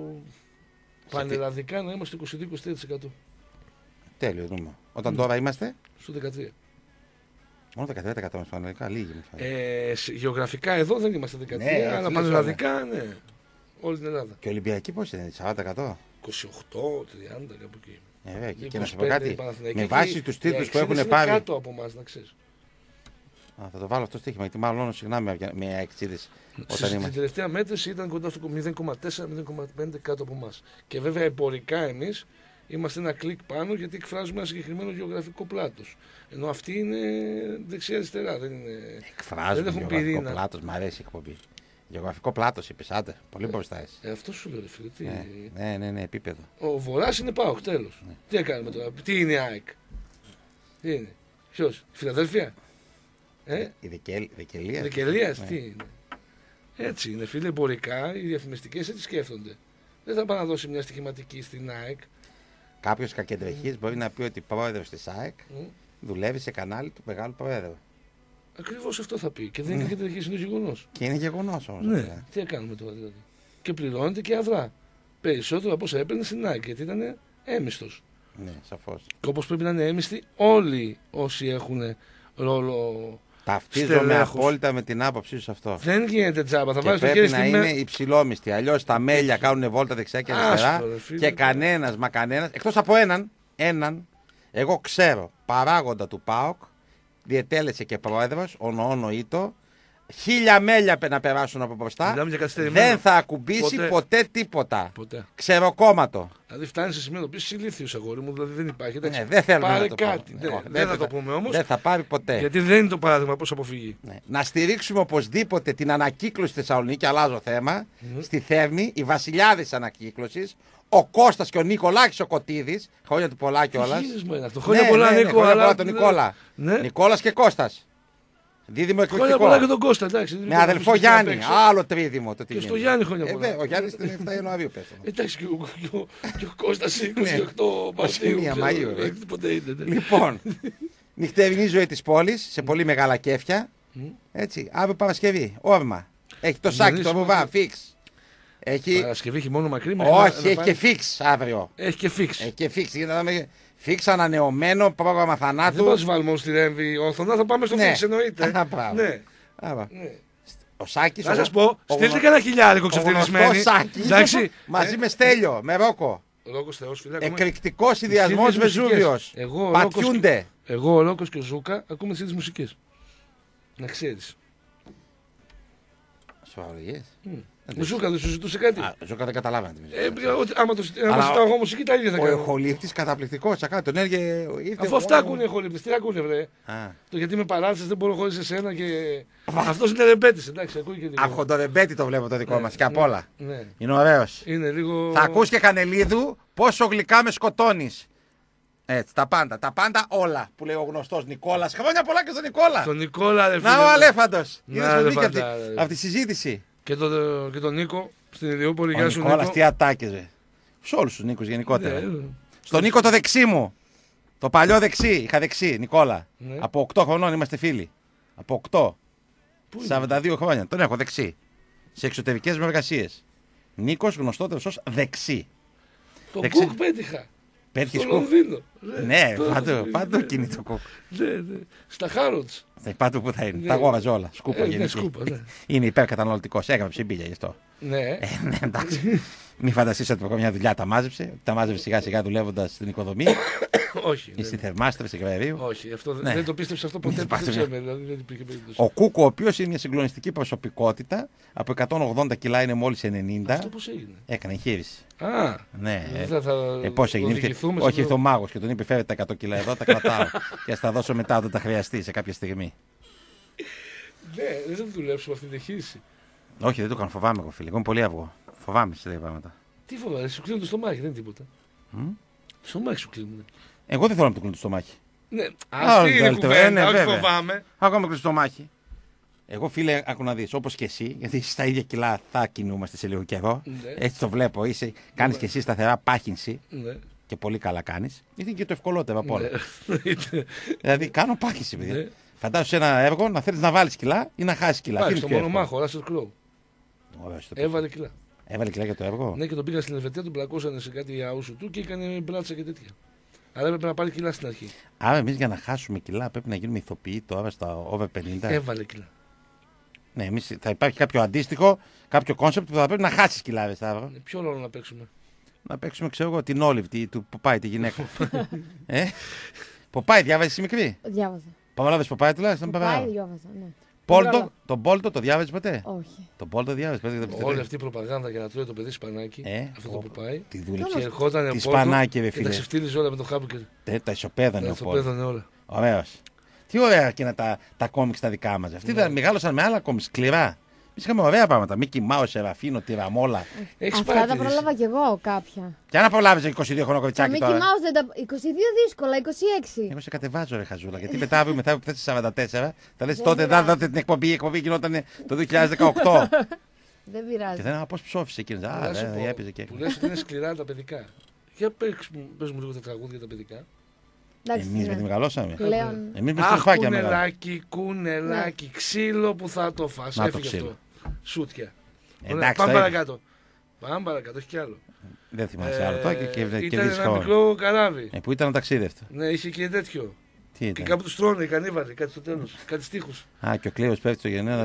πανελλαδικά να είμαστε 22-23%. Τέλειο νούμερο. Όταν τώρα είμαστε, Στο 13. μόνο 13% είμαστε πανελλαδικά. Λίγοι μου φαίνεται. Γεωγραφικά εδώ δεν είμαστε 13, Ναι, έτσι αλλά λες, πανελλαδικά ναι. Όλη την Ελλάδα. Και Ολυμπιακοί πώς είναι, 40%. 28-30 κάπου εκεί. Βέβαια, και 25 να σου πω κάτι. Παναθηναϊκοί Με και βάση οι- τους οι τίτλους που Αεξίδες έχουν είναι πάρει. κάτω από εμάς, να ξέρεις. Θα το βάλω αυτό στοίχημα, γιατί μάλλον συχνά με αεξίδες όταν Στην είμαστε. τελευταία μέτρηση ήταν κοντά στο 0,4-0,5 κάτω από εμάς. Και βέβαια εμπορικά εμείς είμαστε ένα κλικ πάνω γιατί εκφράζουμε ένα συγκεκριμένο γεωγραφικό πλάτος. Ενώ αυτοί είναι δεξιά-αριστερά. Δεν είναι... Εκφράζουν δεν έχουν γεωγραφικό πυρήνα. πλάτος, μ' αρέσει η εκπομπή. Γεωγραφικό πλάτος, είπες, άντε. Πολύ μπροστά είσαι. Αυτό σου λέω, ρε φίλε. Τι... Ναι, επίπεδο. Ο Βορράς είναι ΠΑΟΚ, τέλος. Τι έκαναμε τώρα, τι είναι η ΑΕΚ. Τι είναι, ποιος, η Φιλαδέλφια. Η Δεκελία. Δεκελίας, Ναι. τι είναι. Έτσι είναι, φίλε, εμπορικά οι διαφημιστικές έτσι σκέφτονται. Δεν θα πάει να δώσει μια στοιχηματική στην ΑΕΚ. Κάποιος κακεντρεχής μπορεί να πει ότι πρόεδρος της ΑΕΚ Μμ. δουλεύει σε κανάλι του μεγάλου πρόεδρου. Ακριβώς αυτό θα πει. Και δεν είναι κακεντρεχής, είναι γεγονός. Και είναι γεγονός όμως. Ναι, αυτό. τι έκαναμε τώρα δηλαδή. Και πληρώνεται και αδρά. Περισσότερο από όσα έπαιρνε στην ΑΕΚ, γιατί ήταν έμιστος. Ναι, σαφώς. Και όπως πρέπει να είναι έμιστοι όλοι όσοι έχουν ρόλο. Ταυτίζομαι Στελέχους. απόλυτα με την άποψή σου σε αυτό. Δεν γίνεται τζάμπα. Θα Και βάζεις το πρέπει χέρι να στη είναι υψηλόμιστοι. Αλλιώς τα μέλια κάνουν βόλτα δεξιά και αριστερά. Άστο, ρε φίλε. Και κανένας, εκτός από έναν, εγώ ξέρω, παράγοντα του ΠΑΟΚ, διετέλεσε και πρόεδρος, ο Νοόνο Ήτο, 1000 μέλια να περάσουν από μπροστά. Μιλάμε για καθυστερημένο. Δεν θα ακουμπήσει Ποτέ. ποτέ τίποτα. Ποτέ. Ξεροκόμματο. Δηλαδή φτάνει σε σημείο να πει ηλίθιο αγόρι μου, δηλαδή δεν υπάρχει. Εντάξει, Ναι, δεν θέλουμε πάρε να το κάτι. πούμε. Ναι, Όχι, δεν θα το πούμε όμω. Δεν θα πάρει ποτέ. Γιατί δεν είναι το παράδειγμα πώ αποφύγει. Ναι. Να στηρίξουμε οπωσδήποτε την ανακύκλωση στη Θεσσαλονίκη, αλλάζω θέμα. Στη Θέρμη, οι βασιλιάδες της ανακύκλωσης, ο Κώστας και ο Νικολάκης ο Κωτίδης, χρόνια του πολλά κιόλας. Χίλισμα είναι αυτό. Χρόνια πολλά, Νίκο. χρόνια αλλά- πολλά τον Νικόλα. Ναι. Νικόλας και Κώστας. Δίδυμο Χρόνια εκπληκτικό. πολλά και τον Κώστα, εντάξει. δεν Με υπάρχει αδελφό να Γιάννη, παίξει. άλλο τρίδυμο. Το τι Και στο γίνεται. Γιάννη χρόνια πολλά. Ο Γιάννης την 7 Ιανουαρίου πέσαμε. Εντάξει, και ο Κώστας 28 Ναι. Όχι, Μαρτίου. 1 ξέρω, Μαΐου, Ποτέ είναι. ναι. Λοιπόν, νυχτερινή ζωή της πόλης, σε πολύ μεγάλα κέφια. Έτσι, αύριο Παρασκευή, όρμα. Έχει το σάκι, το Μυρίσουμε βουβά, και- φίξ. Έχει. Παρασκευή έχει μόνο μακρύ. μέχρι Όχι, να έχει πάει- και φίξ αύριο. Έχει και φίξ. Έχει και φίξ. Για να δούμε. Φίξ ανανεωμένο πρόγραμμα Δεν θα θανάτου. του βάλουμε μόνο στη Ρέμβη όθωνα, θα πάμε στο Ναι. φίξ εννοείται. Α, μπράβο. Ναι. Άρα, Ναι. Ο Σάκης. Να σα πω, στείλτε κανένα χιλιάρικο Ο ξεφτυλισμένοι. γνωστός Σάκης, Εντάξει. μαζί με Στέλιο, με Ρόκο. Λόγος Θεός, φίλε. Εκρηκτικός ιδιασμός ίδιες μουσικές. Βεζούβιος. Εγώ, ο Ρόκος Πατιούνται. Εγώ, ο Λόκος και ο Ζούκα ακούμε τις ίδιες μουσικές. Να ξέρεις. Σοβαρογιές. Ο Ζούκα δεν σου ζητούσε κάτι. Ζώκα δεν καταλάβανε. Άμα Αλλά ζητάω εγώ μουσική, τα ίδια θα Ο κάνω. εχολήπτης καταπληκτικός. Τον έργε. Αφού αυτά ακούνε οι εχολήπτες, τι ακούνε, βρε. Α. Το γιατί με παράτησες δεν μπορώ χωρίς εσένα και. Αυτός είναι ρεμπέτης, εντάξει, ακούει και λίγο. Αρχοντορεμπέτη το βλέπω το δικό μας και απ' όλα. Ναι. Είναι ωραίος. Είναι λίγο. Θα ακούς και Κανελίδου πόσο γλυκά με σκοτώνεις. Έτσι, τα πάντα. Τα πάντα όλα που λέει ο γνωστός Νικόλας. Χρόνια πολλά και στον Νικόλα. Τον Νικόλα, ρε φίλε. Να ο Αλέφαντος. Να, Είδες που βγήκε Αλέφαντα, αυτή, ρε. αυτή τη συζήτηση. Και τον Νίκο στην Ιδιούπολη. Ο Γεια σου, Νικόλας Νίκο. τι ατάκες ρε. Σε όλους τους Νίκους γενικότερα. Ναι. Στον Νίκο το δεξί μου. Το παλιό δεξί. Είχα δεξί, Νικόλα. Ναι. Από 8 χρονών είμαστε φίλοι. Από 8. Πού είναι? 42 χρόνια. Τον έχω δεξί. Σε εξωτερικές μου εργασίες. Νίκος γνωστότερος ως δεξί. Τον δεξί. Κουκ πέτυχα. Πέτυχες Στο Κουκ. Λονδίνο. Ναι, Τώρα, πάντο κινεί το Κουκ. Ναι. Στα Χάροτς. Πάντο που θα είναι. Ναι. Τα αγόραζε όλα. Σκούπα Ναι, γενική. σκούπα, ναι. Είναι υπερκαταναλωτικός. Έγραψε ψημπίλια γι' αυτό. Ναι. Ναι, εντάξει. Μην φανταστείς ότι από καμιά δουλειά τα μάζεψε. Τα μάζεψε σιγά σιγά δουλεύοντας στην οικοδομή Όχι. ή στη θερμάστρευση κρεβαρίου. Όχι, αυτό Ναι. δεν το πίστεψε αυτό ποτέ. Δεν Πίστεψε πίστεψε. με, δηλαδή δεν υπήρχε περίπτωση. Ο Κούκο, ο οποίος είναι μια συγκλονιστική προσωπικότητα, από 180 κιλά είναι μόλις 90. Αυτό πώς έγινε? Έκανε εγχείρηση. Α, Ναι. πώς Πώς έγινε. Όχι, ήρθε ο μάγος και τον είπε: φέρε τα 100 κιλά εδώ, τα κρατάω. Και θα τα δώσω μετά όταν τα χρειαστεί σε κάποια στιγμή. Ναι, δεν θα δουλέψουμε αυτή την εγχείρηση. Όχι, δεν το κάνω. Φοβάμαι εγώ, φίλε. Εγώ είμαι πολύ αυγό. Φοβάμαι σε τέτοια πράγματα. Τι φοβάσαι, σου κλείνουν το στομάχι, δεν είναι τίποτα. Το στομάχι σου κλείνουν. Εγώ δεν θέλω να του κλείνω το στομάχι. Ναι, όχι, αυτή είναι η καλύτερο. κουβέντα, Ναι, όχι βέβαια. φοβάμαι. Ακόμα κλείνω το στομάχι. Εγώ, φίλε, άκου να δεις, όπως και εσύ, γιατί στα ίδια κιλά θα κινούμαστε σε λίγο καιρό. Ναι. Έτσι το βλέπω. Κάνεις Ναι. και εσύ σταθερά πάχυνση. Ναι. Και πολύ καλά κάνεις. Είναι και το ευκολότερο από όλα. Ναι. Δηλαδή, κάνω πάχυνση, παιδί. Ναι. Φαντάσου σε ένα έργο να θέλεις να βάλεις κιλά ή να χάσεις κιλά. Πάει Τι στο είναι πιο εύκολο? μονομάχο, ο Ράσελ Κρόου. Ωραίος το Έβαλε κιλά. Έβαλε κιλά για το έργο. Ναι, και τον πήγα στην Ελβετία, τον πλακώσανε σε κάτι αούσου του και έκανε μπράτσα και τέτοια. Αλλά έπρεπε να πάρει κιλά στην αρχή. Άρα, εμείς για να χάσουμε κιλά πρέπει να γίνουμε ηθοποιοί τώρα στα over 50. Έβαλε κιλά. Ναι, εμείς θα υπάρχει κάποιο αντίστοιχο, κάποιο κόνσεπτ που θα πρέπει να χάσεις κιλά, ρε Σταύρο. Ποιο ρόλο να παίξουμε? Να παίξουμε, ξέρω εγώ, την Όλιβ, του Ποπάι, τη γυναίκα. Ποπάι, διάβαζες εσύ μικρή. Διάβαζα. Παπαλάβες Ποπάι τουλάχιστον. Πάει, διάβαζα, ναι. Πόλτο, τον Πόλτο το διάβαζες ποτέ? Όχι. Τον Πόλτο διάβαζες ποτέ? Δεν Όλη αυτή η προπαγάνδα για να τρώει το παιδί σπανάκι, αυτό το που πάει. Τη Και δούλεψε. ερχόταν ο Τη Πόρτο σπανάκι, ρε και τα φίλε. ξεφτύλιζε όλα με το χάπι και Τα ισοπαίδανε τα ο Πόλτο. ισοπαίδωνε όλα. Ωραίος. Τι ωραία εκείνα τα κόμιξ τα δικά μας. Αυτοί δεν μεγάλωσαν με άλλα κόμιξ σκληρά. Εμείς είχαμε ωραία πράγματα. Μίκι Μάου, Σεραφίνο, Τυραμόλα. Έχεις Αυτά τα παρατηρήσει? πρόλαβα κι εγώ κάποια. Και αν απολάβεις 22 χρονό Τα κοριτσάκι Mickey τώρα. Mouse δεν τα. 22 δύσκολα, 26. Εγώ σε κατεβάζω, ρε Χαζούλα. Γιατί μετά που φτάσει 44, θα λες Δεν τότε πειράζει. δάτε την εκπομπή. Η εκπομπή γινόταν το 2018. Δεν Και πειράζει. δεν πώς ψόφισε εκείνος. Α, Να σου πω, έπαιζε και που λες ότι είναι σκληρά τα παιδικά. Για πες μου λίγο τα τραγούδια τα παιδικά. Εντάξει, εμείς ναι. γιατί μεγαλώσαμε. Πλέον. Εμείς με Αχ, στροφάκια μεγάλα. κουνελάκι, κουνελάκι, ξύλο που θα το φας. Να το Έφυγε ξύλο. αυτό. Σούτια. Εντάξει, Ωραία, θα πάμε είναι. παρακάτω. Πάμε παρακάτω, έχει κι άλλο. Δεν θυμάσαι άλλο τώρα και Ήταν κερδίσεις ένα χρόνο. μικρό καράβι. Που ήταν ταξίδευτο. Ναι, είχε και τέτοιο. Τι Και ήταν. κάπου του τρώνε οι κανίβαλοι, κάτι στο τέλος, κάτι στίχους. Α, και ο Κλέος πέφτει στο γενναίο.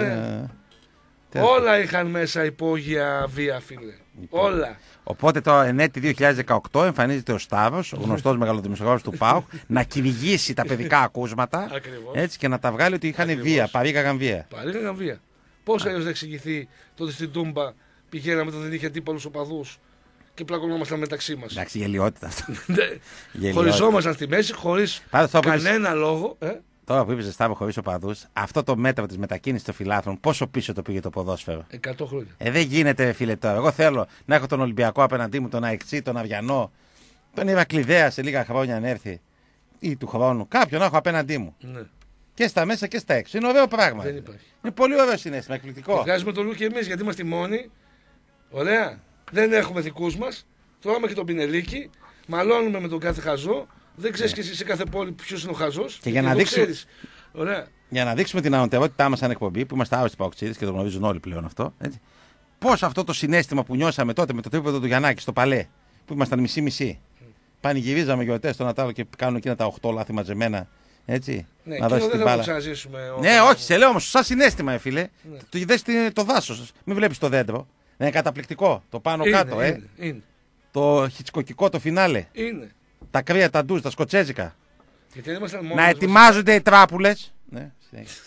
Όλα είχαν μέσα υπόγεια βία, φίλε. Όλα. Οπότε το εν έτη 2018 εμφανίζεται ο Σταύρος, ο γνωστός μεγαλοδημοσιογράφος του ΠΑΟΚ, να κυνηγήσει τα παιδικά ακούσματα Ακριβώς. έτσι, και να τα βγάλει ότι είχαν Ακριβώς. βία, παρήγαγαν βία. Παρήγαγαν βία. Πώς αλλιώς θα εξηγηθεί τότε στην Τούμπα πηγαίναμε όταν δεν είχε αντίπαλους οπαδούς και πλακωνόμασταν μεταξύ μας. Εντάξει, γελιότητα αυτό. Γελιότητα. Χωριζόμασταν στη μέση χωρίς Πάντως, τώρα που είπες- κανένα λόγο. Τώρα που είπε Σταύρο χωρίς οπαδούς, αυτό το μέτρο της μετακίνησης των φιλάθλων, πόσο πίσω το πήγε το ποδόσφαιρο. 100 χρόνια. Δεν γίνεται, ρε φίλε, τώρα. Εγώ θέλω να έχω τον Ολυμπιακό απέναντί μου, τον Αεξή, τον Αβιανό, τον Ηρακλειδέα σε λίγα χρόνια αν έρθει ή του χρόνου. Κάποιον να έχω απέναντί μου. Ναι. Και στα μέσα και στα έξω. Είναι ωραίο πράγμα. Δεν υπάρχει. Είναι πολύ ωραίο συνέστημα, εκπληκτικό. Βγάζουμε το λούκι εμείς γιατί είμαστε οι μόνοι. Ωραία. Δεν έχουμε δικούς μας. Τρώμε και τον πινελίκι. Μαλώνουμε με τον κάθε χαζό. Δεν ξέρεις και εσύ σε κάθε πόλη ποιος είναι ο χαζός. Και για να εδώ δείξουμε- ξέρεις. Ωραία. Για να δείξουμε την ανωτερότητά μας σαν εκπομπή, που είμαστε άρρωστοι παοξίδες και το γνωρίζουν όλοι πλέον αυτό. Πώς αυτό το συνέστημα που νιώσαμε τότε με το τρίποδο του Γιαννάκη στο Παλέ, που ήμασταν μισή-μισή. Πανηγυρίζαμε γιορτές στον Νατάλο και κάνουν εκείνα τα 8 λάθη μαζεμένα. Έτσι. Ναι, να εκείνο δώσει δεν την θα το μπάλα. ξαναζήσουμε. Ναι, όχι, σε λέω όμως, σαν συνέστημα, φίλε. Ναι. Δες το δάσος. Μην βλέπεις το δέντρο. Είναι καταπληκτικό. Το πάνω κάτω, είναι. Το χιτσκοκικό, το φινάλε. Είναι. Τα κρύα, τα ντουζ, τα σκοτσέζικα. Γιατί αν ήμασταν μόνοι Να μας, ετοιμάζονται οι τράπουλες. Ναι, συνέχισε.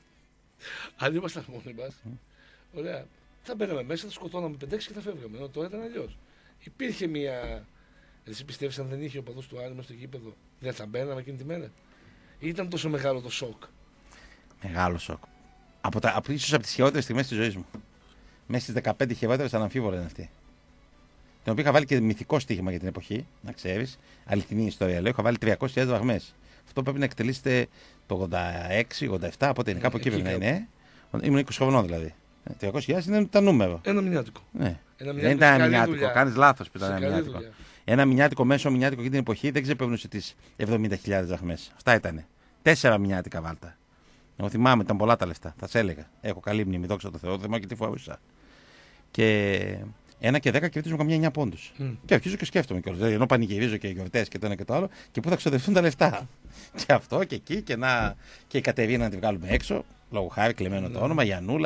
Αν ήμασταν μόνοι μας, ωραία, θα μπαίναμε μέσα, θα σκοτώναμε 5-6 και θα φεύγαμε. Ενώ τώρα ήταν αλλιώς. Υπήρχε μια. Εσύ πιστεύεις αν δεν είχε ο παδός του Άρη μέσα στο γήπεδο, δεν θα μπαίναμε εκείνη τη μέρα. Ή ήταν τόσο μεγάλο το σοκ. Μεγάλο σοκ. Ίσως από τις χειρότερες στιγμές της ζωής μου. Μέσα στις 15 χειρότερες αναμφίβολα είναι αυτή. Την οποία είχα βάλει και μυθικό στοίχημα για την εποχή, να ξέρεις. Αληθινή ιστορία. Λέω, είχα βάλει 300.000 δραχμές. Αυτό πρέπει να εκτελήσετε το 86-87, οπότε είναι κάπου εκεί εκεί πρέπει να είναι. Ήμουν 20 χρονών δηλαδή. 300.000 είναι το νούμερο. Ένα μηνιάτικο. Ναι. Ένα Δεν ήταν καλή μηνιάτικο. δουλειά. Κάνεις λάθος που ήταν Σε ένα καλή μηνιάτικο. δουλειά. Ένα μηνιάτικο, μέσο μηνιάτικο για την εποχή δεν ξεπερνούσε τις 70.000 δραχμές. Αυτά ήταν. 4 μηνιάτικα βάλτα. Εγώ θυμάμαι, ήταν πολλά τα λεφτά. Θα σε έλεγα. Έχω καλή μνήμη, δόξα τω Θεώ, θυμάμαι και τι φορούσα. Και 1 και 10 κερδίζουν καμιά 9 πόντους. Και αρχίζω και σκέφτομαι κιόλας. Δηλαδή, ενώ πανηγυρίζω και γιορτές και το ένα και το άλλο, και πού θα ξοδευτούν τα λεφτά. Και αυτό και εκεί και η Κατερίνα να τη βγάλουμε έξω. Λόγω χάρη κλεμμένο το όνομα, η Ανούλα.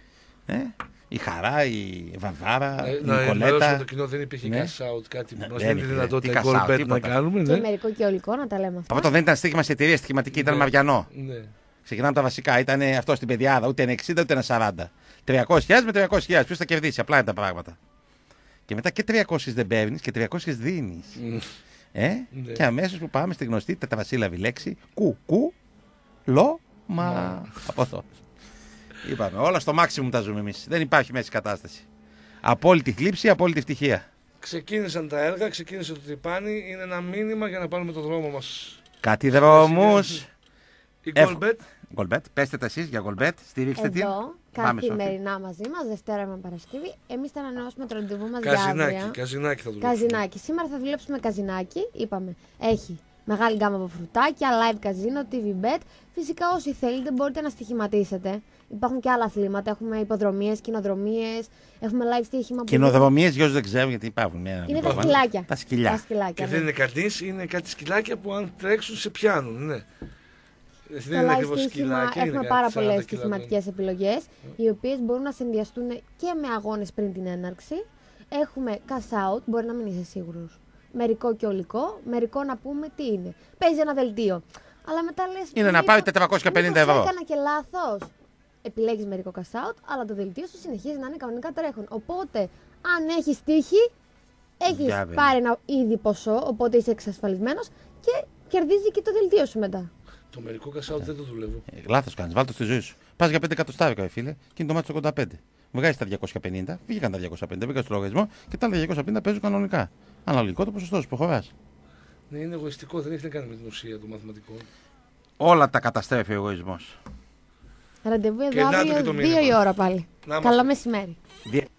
Η Χαρά, η Βαβάρα, η Να ενημερώσουμε Νικολέτα. το κοινό, δεν υπήρχε Ναι. cash out, κάτι που μας Δεν δίνει τη υπήρχε. δυνατότητα Τι η cash out, Goldbet να τίποτα. κάνουμε. Και Ναι. μερικό και ολικό, να τα λέμε αυτά. Αυτό δεν ήταν στοίχημα σε εταιρεία στοιχηματική, ήταν Ναι. μαριανό. Ναι. Ξεκινάμε τα βασικά. Ήταν αυτό στην πεδιάδα, ούτε ένα 60 ούτε ένα 40. 300.000 με 300.000. Ποιο θα κερδίσει, απλά είναι τα πράγματα. Και μετά και 300 δεν παίρνει και 300 δίνει. Ναι. Και αμέσως που πάμε στη γνωστή τετραβασίλαβη λέξη λο, μα. Από εδώ. Είπαμε, όλα στο maximum τα ζούμε εμείς. Δεν υπάρχει μέση κατάσταση. Απόλυτη θλίψη, απόλυτη ευτυχία. Ξεκίνησαν τα έργα, ξεκίνησε το τρυπάνι, είναι ένα μήνυμα για να πάρουμε το δρόμο μας. Κάτι δρόμους. Η Εύκολο. Goldbet, Goldbet, πέστε τα εσείς για Goldbet, στηρίξτε την. Εδώ, Πάμε, Σοφή. καθημερινά μαζί μας, Δευτέρα με Παρασκευή. Εμείς θα ανανεώσουμε το ραντεβού μας για αύριο. καζινάκι θα δουλεύουμε. Καζινάκι. Σήμερα θα δουλέψουμε καζινάκι. Είπαμε, έχει μεγάλη γκάμα από φρουτάκια, live καζίνο, TV bet. Φυσικά, όσοι θέλετε, μπορείτε να στοιχηματίσετε. Υπάρχουν και άλλα αθλήματα. Έχουμε υποδρομίες, κοινοδρομίες. Έχουμε live στοίχημα. Κοινοδρομίες, για όσους δεν ξέρουν γιατί υπάρχουν. Είναι τα σκυλάκια. Τα σκυλιά. Τα σκυλάκια, Και ναι. δεν είναι κανείς, είναι κάτι σκυλάκια που αν τρέξουν σε πιάνουν. Ναι. Δεν Στο είναι live ακριβώς στοίχημα σκυλάκια. έχουμε πάρα πολλές στοιχηματικές επιλογές, οι οποίες μπορούν να συνδυαστούν και με αγώνες πριν την έναρξη. Έχουμε cash out, μπορεί να μην είσαι σίγουρος. Μερικό και ολικό, μερικό να πούμε τι είναι. Παίζει ένα δελτίο. Αλλά μετά λες. Είναι να πάρει 450 ευρώ. Έκανα και λάθος. Επιλέγεις μερικό cash out, αλλά το δελτίο σου συνεχίζει να είναι κανονικά τρέχον. Οπότε, αν έχεις τύχη, έχεις Για βέβαια. πάρει ένα ήδη ποσό, οπότε είσαι εξασφαλισμένος και κερδίζει και το δελτίο σου μετά. Το μερικό cash out δεν το δουλεύω. Λάθος κάνεις, βάλ' το στη ζωή σου. Πας για 5 εκατοστάρικα, φίλε, και είναι το μάτι 85. Βγάζεις τα 250, βγήκαν τα 250, μπήκα στο λογαριασμό και τα άλλα 250 παίζουν κανονικά. Αναλογικό το ποσοστό σου, προχωράς. Ναι, είναι εγωιστικό, δεν έχει να κάνει με την ουσία του μαθηματικού. Όλα τα καταστρέφει ο εγωισμός. Ραντεβού Και εδώ να το και αύριο το 2 μήνυμα. η ώρα πάλι. Να είμαστε. Καλό μεσημέρι.